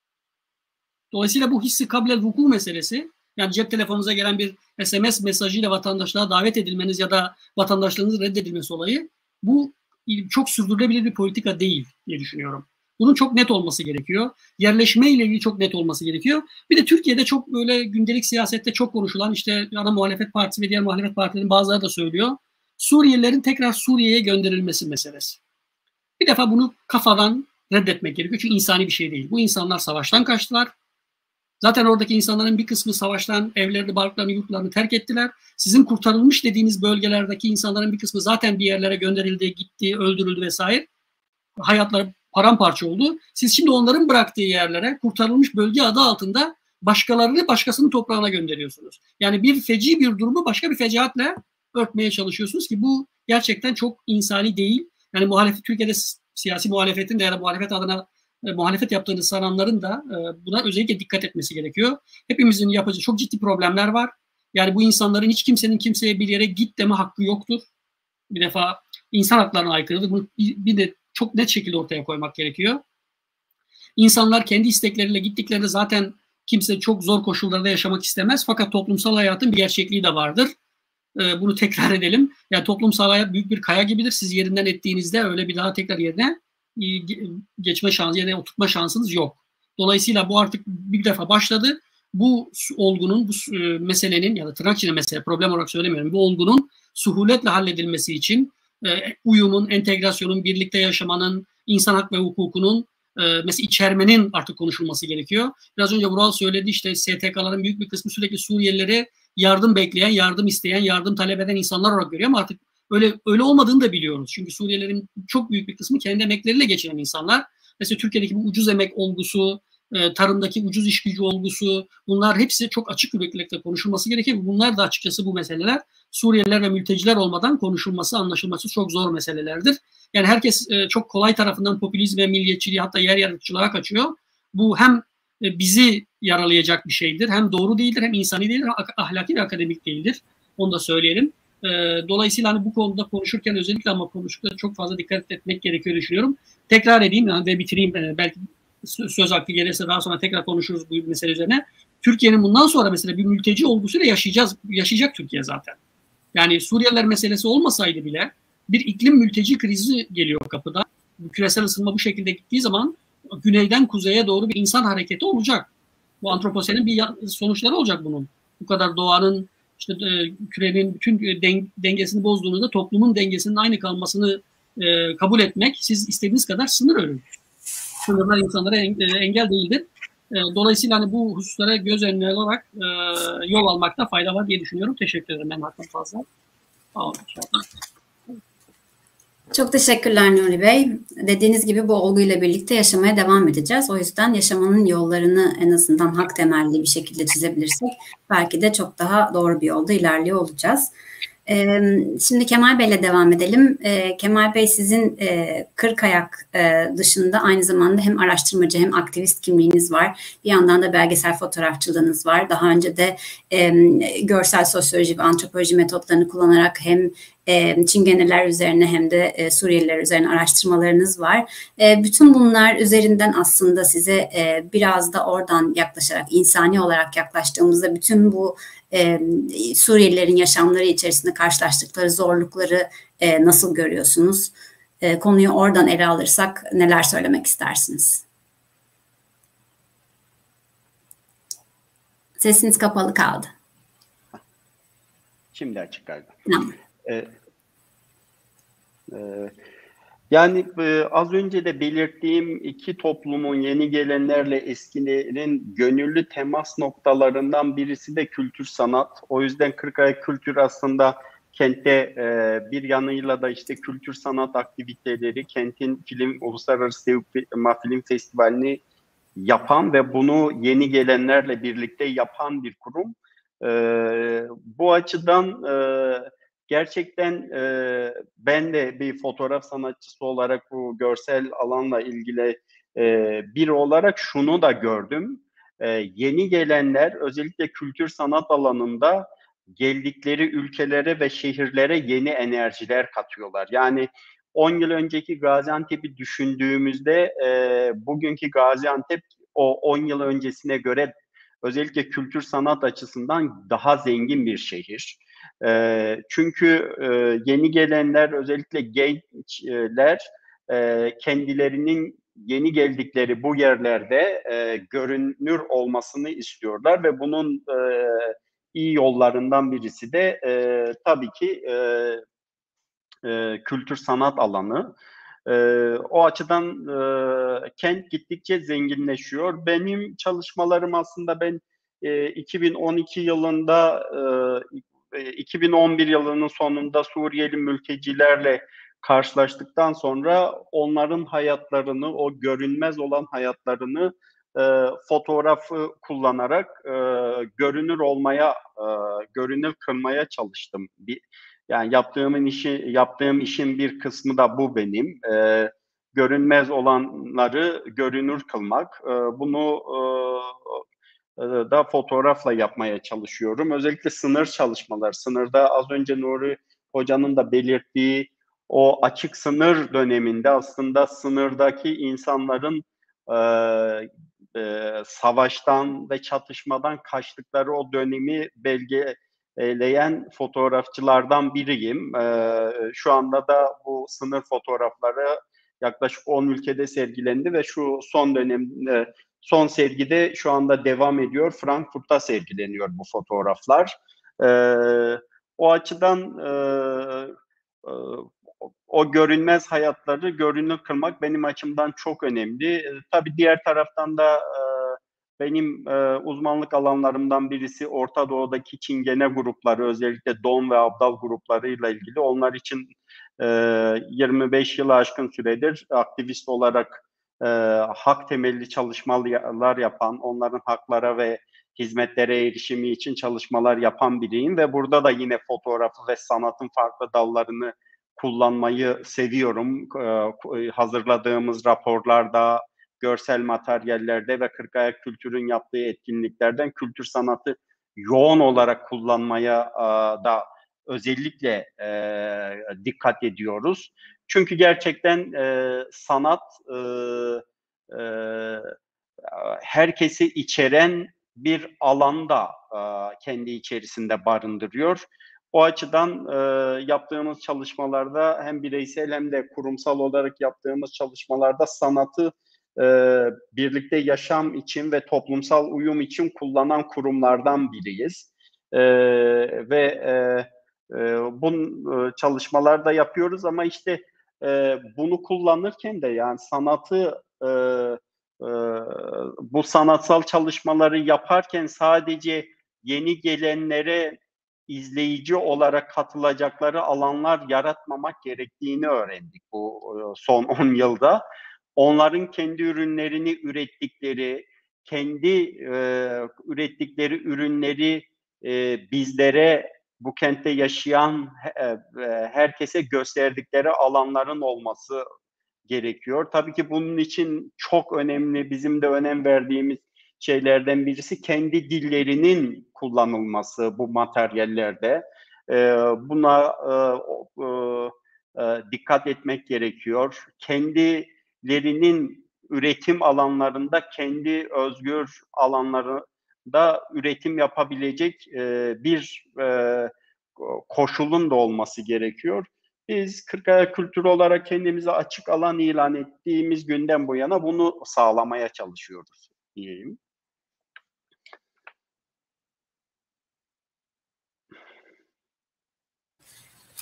Dolayısıyla bu hissi kablel vuku meselesi, yani cep telefonunuza gelen bir S M S mesajıyla vatandaşlığa davet edilmeniz ya da vatandaşlığınızın reddedilmesi olayı, bu çok sürdürülebilir bir politika değil diye düşünüyorum. Bunun çok net olması gerekiyor. Yerleşme ile ilgili çok net olması gerekiyor. Bir de Türkiye'de çok böyle gündelik siyasette çok konuşulan, işte ana muhalefet partisi ve diğer muhalefet partilerin bazıları da söylüyor, Suriyelilerin tekrar Suriye'ye gönderilmesi meselesi. Bir defa bunu kafadan reddetmek gerekiyor çünkü insani bir şey değil. Bu insanlar savaştan kaçtılar. Zaten oradaki insanların bir kısmı savaştan evlerini, barklarını, yurtlarını terk ettiler. Sizin kurtarılmış dediğiniz bölgelerdeki insanların bir kısmı zaten bir yerlere gönderildi, gitti, öldürüldü vesaire. Hayatları paramparça oldu. Siz şimdi onların bıraktığı yerlere kurtarılmış bölge adı altında başkalarını başkasının toprağına gönderiyorsunuz. Yani bir feci bir durumu başka bir fecaatle örtmeye çalışıyorsunuz ki bu gerçekten çok insani değil. Yani muhalefet, Türkiye'de siyasi muhalefetin de ya da muhalefet adına e, muhalefet yaptığını sananların da e, buna özellikle dikkat etmesi gerekiyor. Hepimizin yapacağı çok ciddi problemler var. Yani bu insanların hiç kimsenin kimseye bir yere git deme hakkı yoktur. Bir defa insan haklarına aykırıdır. Bunu bir de çok net şekilde ortaya koymak gerekiyor. İnsanlar kendi istekleriyle gittiklerinde zaten kimse çok zor koşullarda yaşamak istemez. Fakat toplumsal hayatın bir gerçekliği de vardır. Bunu tekrar edelim. Yani toplumsal hayat büyük bir kaya gibidir. Siz yerinden ettiğinizde öyle bir daha tekrar yerine geçme şansı ya da oturtma şansınız yok. Dolayısıyla bu artık bir defa başladı. Bu olgunun, bu meselenin ya da tırnak içinde mesele, problem olarak söylemiyorum. Bu olgunun suhuletle halledilmesi için uyumun, entegrasyonun, birlikte yaşamanın, insan hak ve hukukunun mesela içermenin artık konuşulması gerekiyor. Biraz önce Vural söyledi, işte S T K'ların büyük bir kısmı sürekli Suriyelilere yardım bekleyen, yardım isteyen, yardım talep eden insanlar olarak görüyor ama artık öyle öyle olmadığını da biliyoruz. Çünkü Suriyelilerin çok büyük bir kısmı kendi emekleriyle geçiren insanlar. Mesela Türkiye'deki bu ucuz emek olgusu, tarımdaki ucuz iş gücü olgusu, bunlar hepsi çok açık yüreklilikle konuşulması gerekiyor. Bunlar da açıkçası bu meseleler Suriyeliler ve mülteciler olmadan konuşulması, anlaşılması çok zor meselelerdir. Yani herkes çok kolay tarafından popülizm ve milliyetçiliği, hatta yer yer ırkçılığa kaçıyor. Bu hem bizi yaralayacak bir şeydir, hem doğru değildir, hem insani değildir, hem ahlaki ve akademik değildir. Onu da söyleyelim. Dolayısıyla hani bu konuda konuşurken özellikle ama konuşurken çok fazla dikkat etmek gerekiyor düşünüyorum. Tekrar edeyim yani ve bitireyim. Belki söz hakkı gelirse daha sonra tekrar konuşuruz bu mesele üzerine. Türkiye'nin bundan sonra mesela bir mülteci olgusuyla yaşayacağız, yaşayacak Türkiye zaten. Yani Suriyeliler meselesi olmasaydı bile bir iklim mülteci krizi geliyor kapıda. Küresel ısınma bu şekilde gittiği zaman güneyden kuzeye doğru bir insan hareketi olacak. Bu antroposenin bir sonuçları olacak bunun. Bu kadar doğanın, işte e, kürenin bütün den, dengesini bozduğunda toplumun dengesinin aynı kalmasını e, kabul etmek, siz istediğiniz kadar sınır örün. Sınırlar insanlara en, e, engel değildir. E, dolayısıyla hani bu hususlara göz önüne alarak e, yol almakta fayda var diye düşünüyorum. Teşekkür ederim. Ben hakkım fazla. Çok teşekkürler Nuri Bey. Dediğiniz gibi bu olguyla birlikte yaşamaya devam edeceğiz. O yüzden yaşamanın yollarını en azından hak temelli bir şekilde çizebilirsek belki de çok daha doğru bir yolda ilerliyor olacağız. Şimdi Kemal Bey'le devam edelim. Kemal Bey, sizin kırk ayak dışında aynı zamanda hem araştırmacı hem aktivist kimliğiniz var. Bir yandan da belgesel fotoğrafçılığınız var. Daha önce de görsel sosyoloji ve antropoloji metotlarını kullanarak hem Çingeneler üzerine hem de Suriyeliler üzerine araştırmalarınız var. Bütün bunlar üzerinden aslında size biraz da oradan yaklaşarak, insani olarak yaklaştığımızda bütün bu Suriyelilerin yaşamları içerisinde karşılaştıkları zorlukları nasıl görüyorsunuz? Konuyu oradan ele alırsak neler söylemek istersiniz? Sesiniz kapalı kaldı. Şimdi açık galiba. Tamam. Ee, e, yani e, az önce de belirttiğim iki toplumun, yeni gelenlerle eskilerin gönüllü temas noktalarından birisi de kültür sanat. O yüzden Kırkayak Kültür aslında kentte e, bir yanıyla da işte kültür sanat aktiviteleri, kentin film, Uluslararası Sinema Film Festivali'ni yapan ve bunu yeni gelenlerle birlikte yapan bir kurum. E, bu açıdan e, gerçekten e, ben de bir fotoğraf sanatçısı olarak bu görsel alanla ilgili e, biri olarak şunu da gördüm. E, yeni gelenler özellikle kültür sanat alanında geldikleri ülkelere ve şehirlere yeni enerjiler katıyorlar. Yani on yıl önceki Gaziantep'i düşündüğümüzde e, bugünkü Gaziantep o on yıl öncesine göre özellikle kültür sanat açısından daha zengin bir şehir. E, çünkü e, yeni gelenler, özellikle gençler e, kendilerinin yeni geldikleri bu yerlerde e, görünür olmasını istiyorlar ve bunun e, iyi yollarından birisi de e, tabii ki e, e, kültür sanat alanı. E, o açıdan e, kent gittikçe zenginleşiyor. Benim çalışmalarım aslında ben e, iki bin on iki yılında, e, iki bin on bir yılının sonunda Suriyeli mültecilerle karşılaştıktan sonra onların hayatlarını, o görünmez olan hayatlarını e, fotoğrafı kullanarak e, görünür olmaya, e, görünür kılmaya çalıştım. Bir, yani yaptığımın işi, yaptığım işin bir kısmı da bu benim. E, görünmez olanları görünür kılmak. E, bunu e, da fotoğrafla yapmaya çalışıyorum. Özellikle sınır çalışmalar. Sınırda az önce Nuri Hoca'nın da belirttiği o açık sınır döneminde aslında sınırdaki insanların e, e, savaştan ve çatışmadan kaçtıkları o dönemi belgeleyen fotoğrafçılardan biriyim. E, şu anda da bu sınır fotoğrafları yaklaşık on ülkede sergilendi ve şu son dönemde, son sergide şu anda devam ediyor. Frankfurt'ta sergileniyor bu fotoğraflar. E, o açıdan e, e, o görünmez hayatları görünür kılmak benim açımdan çok önemli. E, tabii diğer taraftan da e, benim e, uzmanlık alanlarımdan birisi Orta Doğu'daki Çingene grupları, özellikle Don ve Abdal gruplarıyla ilgili. Onlar için e, yirmi beş yılı aşkın süredir aktivist olarak e, hak temelli çalışmalar yapan, onların haklara ve hizmetlere erişimi için çalışmalar yapan biriyim ve burada da yine fotoğrafı ve sanatın farklı dallarını kullanmayı seviyorum. E, hazırladığımız raporlarda, görsel materyallerde ve Kırkayak Kültür'ün yaptığı etkinliklerden kültür sanatı yoğun olarak kullanmaya e, da özellikle e, dikkat ediyoruz. Çünkü gerçekten e, sanat e, e, herkesi içeren bir alanda e, kendi içerisinde barındırıyor. O açıdan e, yaptığımız çalışmalarda hem bireysel hem de kurumsal olarak yaptığımız çalışmalarda sanatı e, birlikte yaşam için ve toplumsal uyum için kullanan kurumlardan biriyiz. E, ve e, e, bu e, çalışmalarda yapıyoruz ama işte e, bunu kullanırken de yani sanatı e, e, bu sanatsal çalışmaları yaparken sadece yeni gelenlere izleyici olarak katılacakları alanlar yaratmamak gerektiğini öğrendik bu son on yılda. Onların kendi ürünlerini ürettikleri, kendi e, ürettikleri ürünleri e, bizlere, bu kentte yaşayan e, herkese gösterdikleri alanların olması gerekiyor. Tabii ki bunun için çok önemli, bizim de önem verdiğimiz şeylerden birisi kendi dillerinin kullanılması bu materyallerde. E, buna e, e, e, dikkat etmek gerekiyor. Kendilerinin üretim alanlarında, kendi özgür alanlarında üretim yapabilecek e, bir e, koşulun da olması gerekiyor. Biz Kırkayak Kültürü olarak kendimize açık alan ilan ettiğimiz günden bu yana bunu sağlamaya çalışıyoruz diyeyim.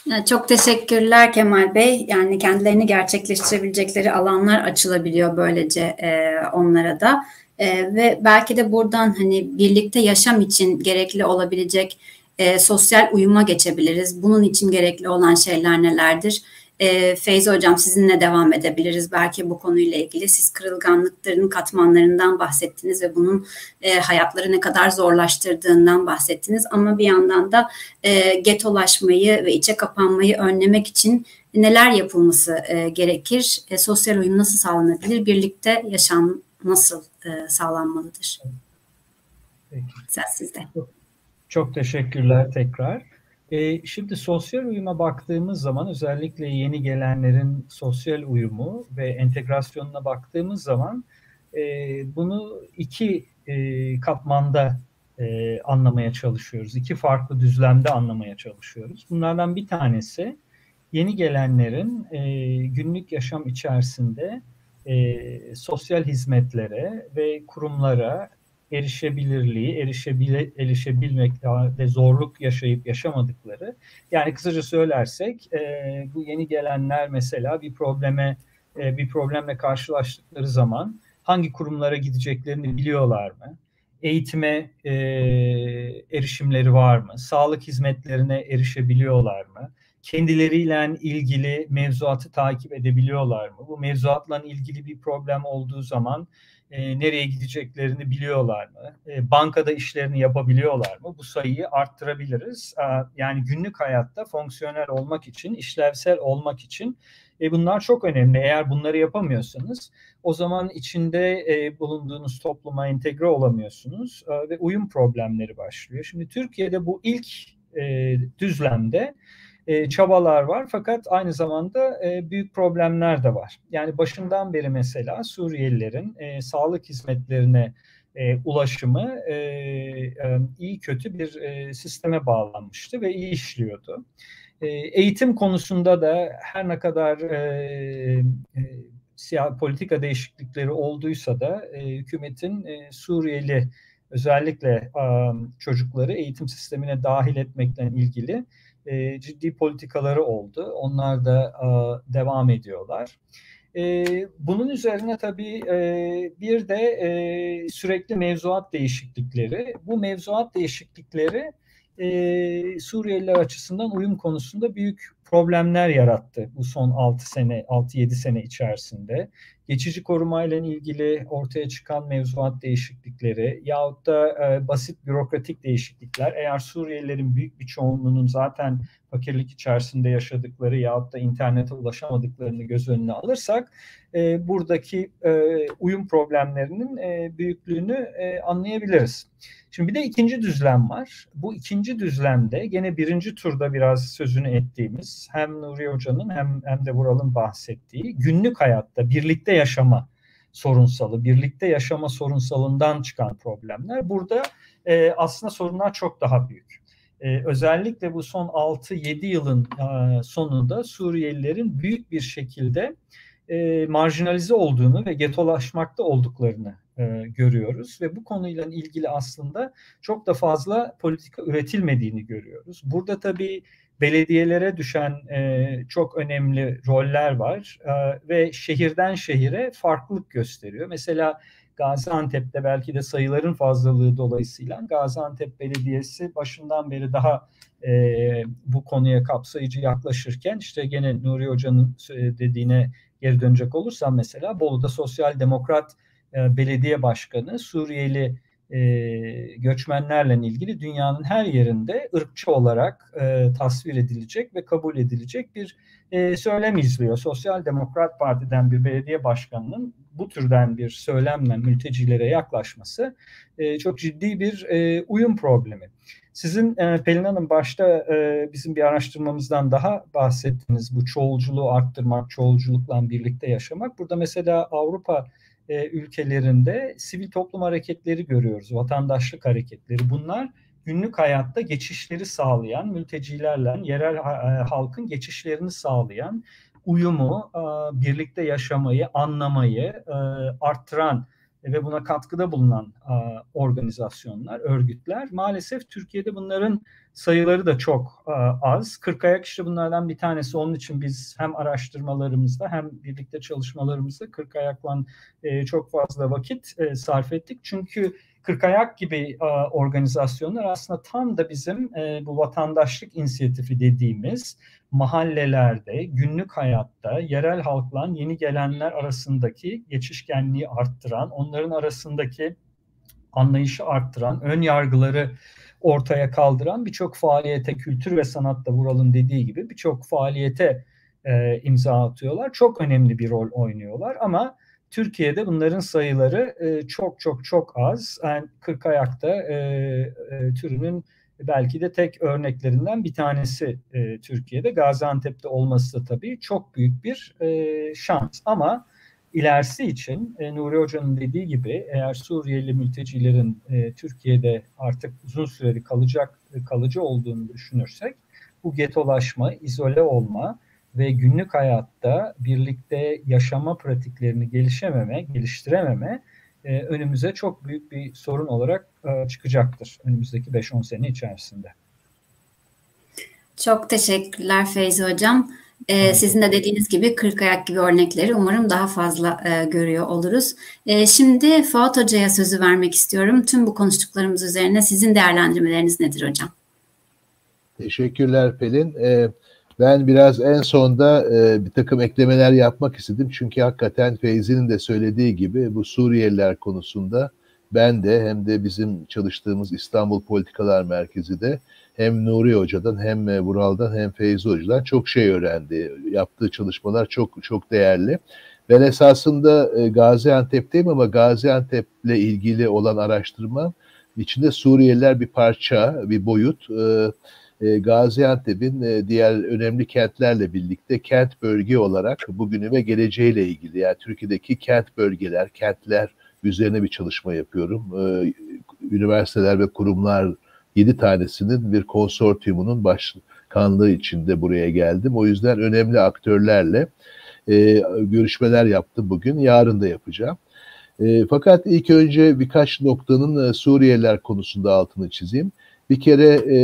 Çok teşekkürler Kemal Bey. Yani kendilerini gerçekleştirebilecekleri alanlar açılabiliyor böylece e, onlara da. E, ve belki de buradan hani birlikte yaşam için gerekli olabilecek e, sosyal uyuma geçebiliriz. Bunun için gerekli olan şeyler nelerdir? E, Feyzi Hocam sizinle devam edebiliriz. Belki bu konuyla ilgili siz kırılganlıkların katmanlarından bahsettiniz ve bunun e, hayatları ne kadar zorlaştırdığından bahsettiniz. Ama bir yandan da e, getolaşmayı ve içe kapanmayı önlemek için neler yapılması e, gerekir? E, sosyal uyum nasıl sağlanabilir? Birlikte yaşam nasıl e, sağlanmalıdır? Peki. Söz sizde. Çok, çok teşekkürler tekrar. E, şimdi sosyal uyuma baktığımız zaman özellikle yeni gelenlerin sosyal uyumu ve entegrasyonuna baktığımız zaman e, bunu iki e, katmanda e, anlamaya çalışıyoruz. İki farklı düzlemde anlamaya çalışıyoruz. Bunlardan bir tanesi yeni gelenlerin e, günlük yaşam içerisinde e, sosyal hizmetlere ve kurumlara erişebilirliği, erişebile, erişebilmekte zorluk yaşayıp yaşamadıkları. Yani kısaca söylersek e, bu yeni gelenler mesela bir probleme e, bir problemle karşılaştıkları zaman hangi kurumlara gideceklerini biliyorlar mı? Eğitime e, erişimleri var mı? Sağlık hizmetlerine erişebiliyorlar mı? Kendileriyle ilgili mevzuatı takip edebiliyorlar mı? Bu mevzuatla ilgili bir problem olduğu zaman e, nereye gideceklerini biliyorlar mı? E, bankada işlerini yapabiliyorlar mı? Bu sayıyı arttırabiliriz. E, yani günlük hayatta fonksiyonel olmak için, işlevsel olmak için e, bunlar çok önemli. Eğer bunları yapamıyorsanız o zaman içinde e, bulunduğunuz topluma entegre olamıyorsunuz e, ve uyum problemleri başlıyor. Şimdi Türkiye'de bu ilk e, düzlemde E, çabalar var fakat aynı zamanda e, büyük problemler de var. Yani başından beri mesela Suriyelilerin e, sağlık hizmetlerine e, ulaşımı e, e, iyi kötü bir e, sisteme bağlanmıştı ve iyi işliyordu. E, eğitim konusunda da her ne kadar e, e, siyasi politika değişiklikleri olduysa da e, hükümetin e, Suriyeli özellikle e, çocukları eğitim sistemine dahil etmekle ilgili E, ciddi politikaları oldu. Onlar da e, devam ediyorlar. E, bunun üzerine tabii e, bir de e, sürekli mevzuat değişiklikleri. Bu mevzuat değişiklikleri e, Suriyeliler açısından uyum konusunda büyük problemler yarattı bu son altı sene, altı yedi sene içerisinde. Geçici korumayla ilgili ortaya çıkan mevzuat değişiklikleri yahut da e, basit bürokratik değişiklikler, eğer Suriyelilerin büyük bir çoğunluğunun zaten fakirlik içerisinde yaşadıkları yahut da internete ulaşamadıklarını göz önüne alırsak e, buradaki e, uyum problemlerinin e, büyüklüğünü e, anlayabiliriz. Şimdi bir de ikinci düzlem var. Bu ikinci düzlemde gene birinci turda biraz sözünü ettiğimiz hem Nuri Hoca'nın hem, hem de Vural'ın bahsettiği günlük hayatta birlikte yaşama sorunsalı, birlikte yaşama sorunsalından çıkan problemler. Burada e, aslında sorunlar çok daha büyük. E, özellikle bu son altı yedi yılın e, sonunda Suriyelilerin büyük bir şekilde e, marjinalize olduğunu ve getolaşmakta olduklarını e, görüyoruz ve bu konuyla ilgili aslında çok da fazla politika üretilmediğini görüyoruz. Burada tabii belediyelere düşen e, çok önemli roller var e, ve şehirden şehire farklılık gösteriyor. Mesela Gaziantep'te belki de sayıların fazlalığı dolayısıyla Gaziantep Belediyesi başından beri daha e, bu konuya kapsayıcı yaklaşırken işte gene Nuri Hoca'nın dediğine geri dönecek olursam mesela Bolu'da Sosyal Demokrat e, Belediye Başkanı Suriyeli e, göçmenlerle ilgili dünyanın her yerinde ırkçı olarak e, tasvir edilecek ve kabul edilecek bir e, söylem izliyor. Sosyal Demokrat Parti'den bir belediye başkanının bu türden bir söylemle mültecilere yaklaşması e, çok ciddi bir e, uyum problemi. Sizin e, Pelin Hanım başta e, bizim bir araştırmamızdan daha bahsettiniz. Bu çoğulculuğu arttırmak, çoğulculukla birlikte yaşamak. Burada mesela Avrupa e, ülkelerinde sivil toplum hareketleri görüyoruz, vatandaşlık hareketleri. Bunlar günlük hayatta geçişleri sağlayan, mültecilerle yerel e, halkın geçişlerini sağlayan, uyumu, e, birlikte yaşamayı, anlamayı e, arttıran ve buna katkıda bulunan organizasyonlar, örgütler. Maalesef Türkiye'de bunların sayıları da çok az. Kırkayak işte bunlardan bir tanesi. Onun için biz hem araştırmalarımızda hem birlikte çalışmalarımızda Kırkayak'la çok fazla vakit sarf ettik. Çünkü Kırkayak gibi organizasyonlar aslında tam da bizim bu vatandaşlık inisiyatifi dediğimiz mahallelerde, günlük hayatta, yerel halkla yeni gelenler arasındaki geçişkenliği arttıran, onların arasındaki anlayışı arttıran, ön yargıları ortaya kaldıran birçok faaliyete, kültür ve sanatta Vural'ın dediği gibi birçok faaliyete e, imza atıyorlar. Çok önemli bir rol oynuyorlar ama Türkiye'de bunların sayıları e, çok çok çok az. Yani Kırkayak'ta e, e, türünün belki de tek örneklerinden bir tanesi e, Türkiye'de. Gaziantep'te olması da tabii çok büyük bir e, şans. Ama ilerisi için e, Nuri Hoca'nın dediği gibi eğer Suriyeli mültecilerin e, Türkiye'de artık uzun süreli kalacak kalıcı olduğunu düşünürsek bu getolaşma, izole olma ve günlük hayatta birlikte yaşama pratiklerini gelişememe, geliştirememe e, önümüze çok büyük bir sorun olarak e, çıkacaktır önümüzdeki beş on sene içerisinde. Çok teşekkürler Feyzi Hocam. Ee, sizin de dediğiniz gibi Kırkayak gibi örnekleri umarım daha fazla e, görüyor oluruz. E, şimdi Fuat Hoca'ya sözü vermek istiyorum. Tüm bu konuştuklarımız üzerine sizin değerlendirmeleriniz nedir hocam? Teşekkürler Pelin. Ee, ben biraz en sonda e, bir takım eklemeler yapmak istedim. Çünkü hakikaten Feyzi'nin de söylediği gibi bu Suriyeliler konusunda ben de hem de bizim çalıştığımız İstanbul Politikalar Merkezi de hem Nuri Hoca'dan hem Vural'dan hem Feyzi Hoca'dan çok şey öğrendi. Yaptığı çalışmalar çok çok değerli. Ben esasında Gaziantep'teyim ama Gaziantep'le ilgili olan araştırmam içinde Suriyeliler bir parça, bir boyut. Gaziantep'in diğer önemli kentlerle birlikte kent bölge olarak bugünü ve geleceğiyle ilgili, yani Türkiye'deki kent bölgeler, kentler üzerine bir çalışma yapıyorum. Üniversiteler ve kurumlar yedi tanesinin bir konsortiyumunun başkanlığı içinde buraya geldim. O yüzden önemli aktörlerle e, görüşmeler yaptım bugün. Yarın da yapacağım. E, fakat ilk önce birkaç noktanın e, Suriyeliler konusunda altını çizeyim. Bir kere e,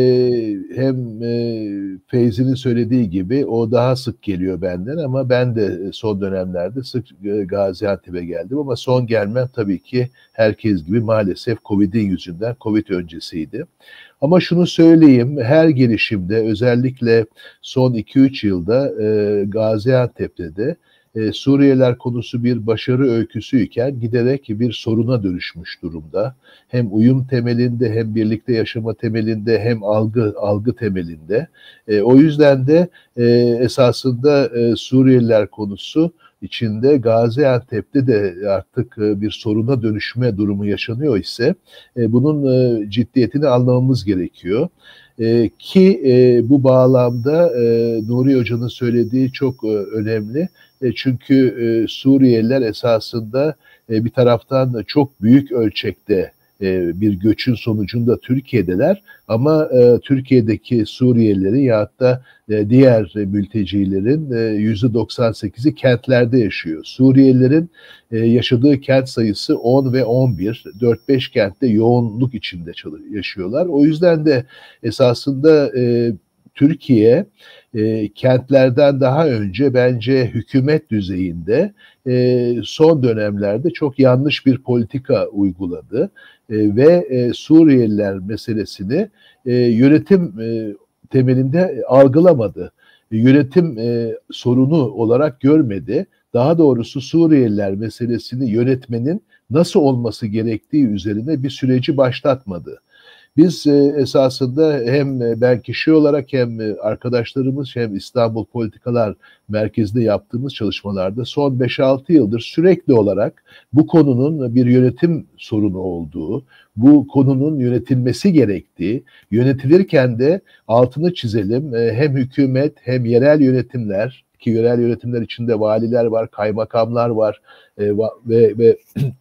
hem e, Feyzi'nin söylediği gibi o daha sık geliyor benden ama ben de son dönemlerde sık e, Gaziantep'e geldim ama son gelmem tabii ki herkes gibi maalesef Covid'in yüzünden, Covid öncesiydi. Ama şunu söyleyeyim, her gelişimde özellikle son iki üç yılda e, Gaziantep'te de e, Suriyeliler konusu bir başarı öyküsüyken giderek bir soruna dönüşmüş durumda. Hem uyum temelinde hem birlikte yaşama temelinde hem algı algı temelinde. E, o yüzden de e, esasında e, Suriyeliler konusu içinde Gaziantep'te de artık bir soruna dönüşme durumu yaşanıyor ise e, bunun e, ciddiyetini anlamamız gerekiyor. E, ki e, bu bağlamda e, Nuri Hoca'nın söylediği çok e, önemli. E, çünkü e, Suriyeliler esasında e, bir taraftan çok büyük ölçekte e, bir göçün sonucunda Türkiye'deler ama e, Türkiye'deki Suriyelilerin ya da e, diğer mültecilerin e, yüzde doksan sekizi kentlerde yaşıyor. Suriyelilerin e, yaşadığı kent sayısı on ve on bir, dört beş kentte yoğunluk içinde yaşıyorlar. O yüzden de esasında e, Türkiye e, kentlerden daha önce bence hükümet düzeyinde e, son dönemlerde çok yanlış bir politika uyguladı e, ve e, Suriyeliler meselesini e, yönetim e, temelinde algılamadı. E, yönetim e, sorunu olarak görmedi. Daha doğrusu Suriyeliler meselesini yönetmenin nasıl olması gerektiği üzerine bir süreci başlatmadı. Biz e, esasında hem ben kişi olarak hem arkadaşlarımız hem İstanbul Politikalar Merkezi'nde yaptığımız çalışmalarda son beş altı yıldır sürekli olarak bu konunun bir yönetim sorunu olduğu, bu konunun yönetilmesi gerektiği, yönetilirken de altını çizelim e, hem hükümet hem yerel yönetimler, ki yerel yönetimler içinde valiler var, kaymakamlar var e, ve ve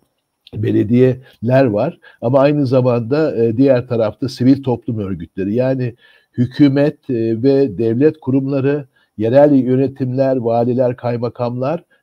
belediyeler var ama aynı zamanda e, diğer tarafta sivil toplum örgütleri, yani hükümet e, ve devlet kurumları, yerel yönetimler, valiler, kaymakamlar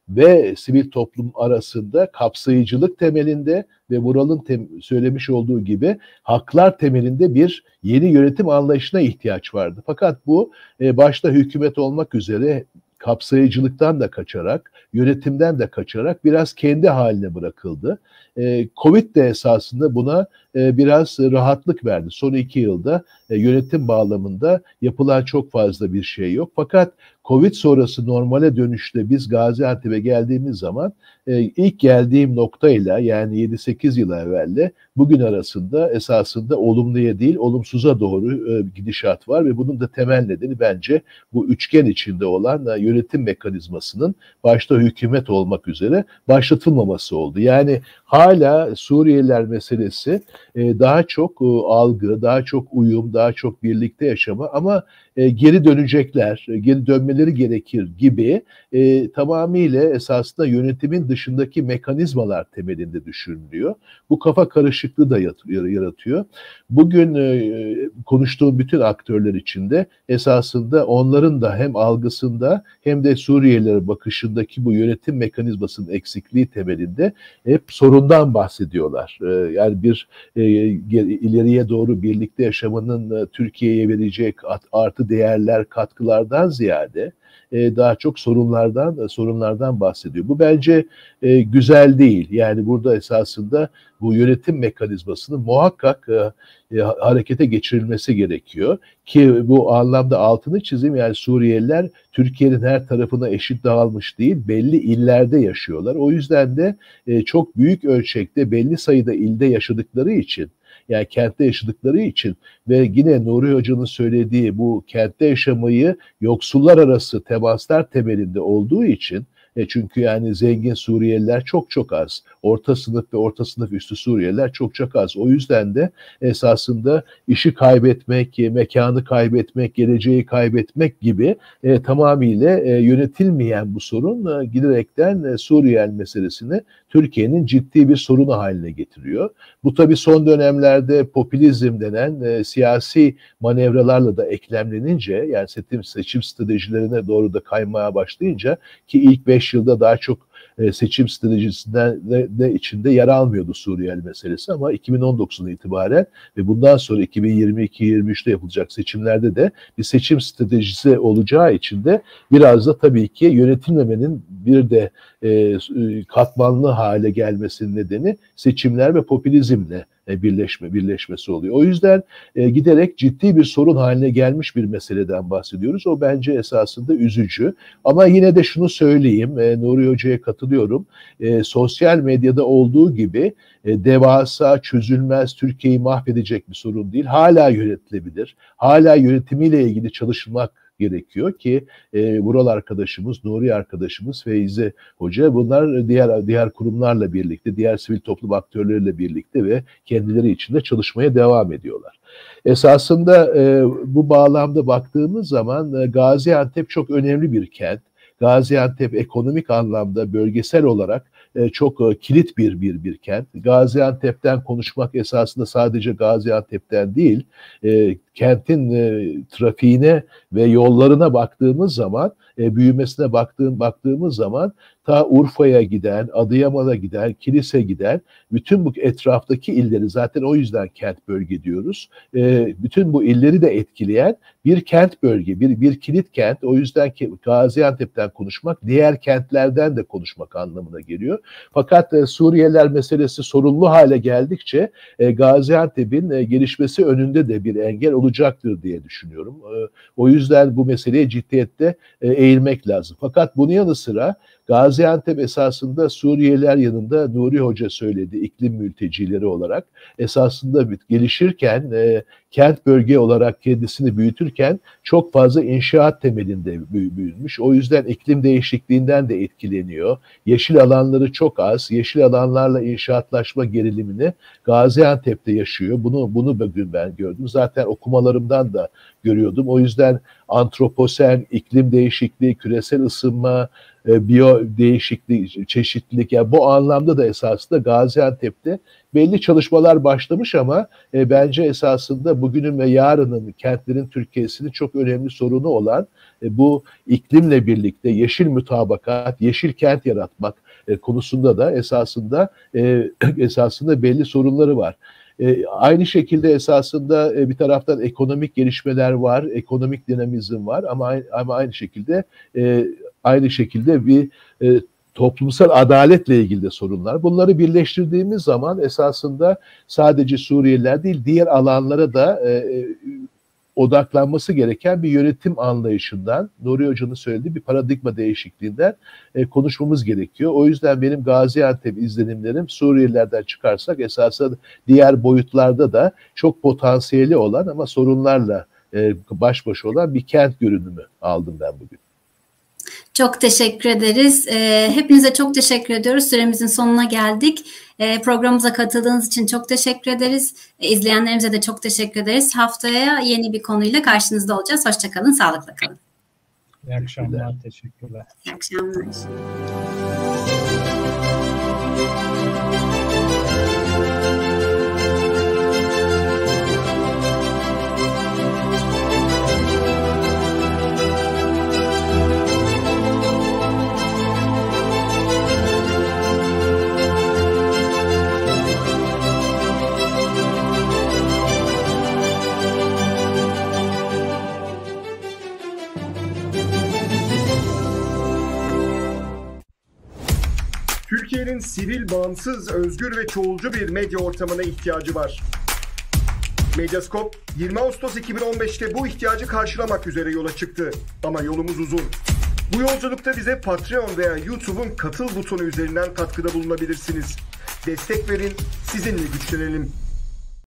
ve sivil toplum arasında kapsayıcılık temelinde ve Vural'ın tem- söylemiş olduğu gibi haklar temelinde bir yeni yönetim anlayışına ihtiyaç vardı. Fakat bu e, başta hükümet olmak üzere kapsayıcılıktan da kaçarak, yönetimden de kaçarak biraz kendi haline bırakıldı. E, Covid de esasında buna e, biraz rahatlık verdi. Son iki yılda e, yönetim bağlamında yapılan çok fazla bir şey yok. Fakat Covid sonrası normale dönüşte biz Gaziantep'e geldiğimiz zaman e, ilk geldiğim noktayla yani yedi sekiz yıl evvelle bugün arasında esasında olumluya değil olumsuza doğru e, gidişat var ve bunun da temel nedeni bence bu üçgen içinde olan e, yönetim mekanizmasının başta hükümet olmak üzere başlatılmaması oldu. Yani hala Suriyeliler meselesi e, daha çok e, algı, daha çok uyum, daha çok birlikte yaşama ama e, geri dönecekler, e, geri dönmeleri gerekir gibi e, tamamıyla esasında yönetimin dışındaki mekanizmalar temelinde düşünülüyor. Bu kafa karışıklığı da yaratıyor. Bugün e, konuştuğum bütün aktörler içinde esasında onların da hem algısında hem de Suriyelilere bakışındaki bu yönetim mekanizmasının eksikliği temelinde hep sorundan bahsediyorlar. E, yani bir e, ileriye doğru birlikte yaşamanın e, Türkiye'ye verecek artı değerler, katkılardan ziyade e, daha çok sorunlardan sorunlardan bahsediyor. Bu bence e, güzel değil. Yani burada esasında bu yönetim mekanizmasının muhakkak e, e, harekete geçirilmesi gerekiyor. Ki bu anlamda altını çizeyim, yani Suriyeliler Türkiye'nin her tarafına eşit dağılmış değil, belli illerde yaşıyorlar. O yüzden de e, çok büyük ölçekte belli sayıda ilde yaşadıkları için, yani kentte yaşadıkları için ve yine Nuri Hoca'nın söylediği bu kentte yaşamayı yoksullar arası temaslar temelinde olduğu için, e çünkü yani zengin Suriyeliler çok çok az. Orta sınıf ve orta sınıf üstü Suriyeliler çok çok az. O yüzden de esasında işi kaybetmek, mekanı kaybetmek, geleceği kaybetmek gibi e, tamamıyla e, yönetilmeyen bu sorun e, giderekten e, Suriyeli meselesini Türkiye'nin ciddi bir sorunu haline getiriyor. Bu tabii son dönemlerde popülizm denen e, siyasi manevralarla da eklemlenince, yani seçim, seçim stratejilerine doğru da kaymaya başlayınca, ki ilk beş yılda daha çok e, seçim stratejisinden de, de içinde yer almıyordu Suriyeli meselesi, ama iki bin on dokuzdan itibaren ve bundan sonra iki bin yirmi iki yirmi üçte yapılacak seçimlerde de bir seçim stratejisi olacağı için de biraz da tabii ki yönetilmemenin bir de e, katmanlı hale gelmesinin nedeni seçimler ve popülizmle birleşme birleşmesi oluyor. O yüzden e, giderek ciddi bir sorun haline gelmiş bir meseleden bahsediyoruz. O bence esasında üzücü. Ama yine de şunu söyleyeyim, e, Nuri Hoca'ya katılıyorum. E, sosyal medyada olduğu gibi e, devasa, çözülmez, Türkiye'yi mahvedecek bir sorun değil. Hala yönetilebilir. Hala yönetimiyle ilgili çalışılmak gerekiyor ki e, Vural arkadaşımız, Nuri arkadaşımız, Feyzi Hoca, bunlar diğer diğer kurumlarla birlikte, diğer sivil toplum aktörleriyle birlikte ve kendileri içinde çalışmaya devam ediyorlar. Esasında e, bu bağlamda baktığımız zaman e, Gaziantep çok önemli bir kent. Gaziantep ekonomik anlamda bölgesel olarak e, çok e, kilit bir bir bir kent. Gaziantep'ten konuşmak esasında sadece Gaziantep'ten değil, e, kentin e, trafiğine ve yollarına baktığımız zaman, e, büyümesine baktığım baktığımız zaman ta Urfa'ya giden, Adıyaman'a giden, Kilis'e giden bütün bu etraftaki illeri, zaten o yüzden kent bölge diyoruz. E, bütün bu illeri de etkileyen bir kent bölge, bir bir kilit kent. O yüzden ki Gaziantep'ten konuşmak diğer kentlerden de konuşmak anlamına geliyor. Fakat e, Suriyeliler meselesi sorunlu hale geldikçe e, Gaziantep'in e, gelişmesi önünde de bir engel olacaktır diye düşünüyorum. E, o yüzden bu meseleye ciddiyette e, eğilmek lazım. Fakat bunun yanı sıra Gaziantep esasında Suriyeliler yanında, Nuri Hoca söyledi, iklim mültecileri olarak esasında gelişirken, e, kent bölge olarak kendisini büyütürken çok fazla inşaat temelinde büyümüş. O yüzden iklim değişikliğinden de etkileniyor. Yeşil alanları çok az. Yeşil alanlarla inşaatlaşma gerilimini Gaziantep'te yaşıyor. Bunu bunu bugün ben gördüm. Zaten okumalarımdan da görüyordum. O yüzden antroposen, iklim değişikliği, küresel ısınma, e, biyo değişiklik, çeşitlilik, yani bu anlamda da esasında Gaziantep'te belli çalışmalar başlamış ama e, bence esasında bugünün ve yarının kentlerin Türkiye'sinin çok önemli sorunu olan e, bu iklimle birlikte yeşil mütabakat, yeşil kent yaratmak e, konusunda da esasında e, esasında belli sorunları var. E, aynı şekilde esasında e, bir taraftan ekonomik gelişmeler var, ekonomik dinamizm var ama ama aynı şekilde e, aynı şekilde bir e, toplumsal adaletle ilgili de sorunlar. Bunları birleştirdiğimiz zaman esasında sadece Suriyeliler değil, diğer alanlara da e, odaklanması gereken bir yönetim anlayışından, Nuri Hoca'nın söylediği bir paradigma değişikliğinden e, konuşmamız gerekiyor. O yüzden benim Gaziantep izlenimlerim Suriyelilerden çıkarsak esasında diğer boyutlarda da çok potansiyeli olan ama sorunlarla e, baş başa olan bir kent görünümü aldım ben bugün. Çok teşekkür ederiz. E, hepinize çok teşekkür ediyoruz. Süremizin sonuna geldik. E, programımıza katıldığınız için çok teşekkür ederiz. E, izleyenlerimize de çok teşekkür ederiz. Haftaya yeni bir konuyla karşınızda olacağız. Hoşça kalın, sağlıkla kalın. İyi akşamlar, teşekkürler. İyi akşamlar. Türkiye'nin sivil, bağımsız, özgür ve çoğulcu bir medya ortamına ihtiyacı var. Medyascope, yirmi Ağustos iki bin on beş'te bu ihtiyacı karşılamak üzere yola çıktı. Ama yolumuz uzun. Bu yolculukta bize Patreon veya YouTube'un katıl butonu üzerinden katkıda bulunabilirsiniz. Destek verin, sizinle güçlenelim.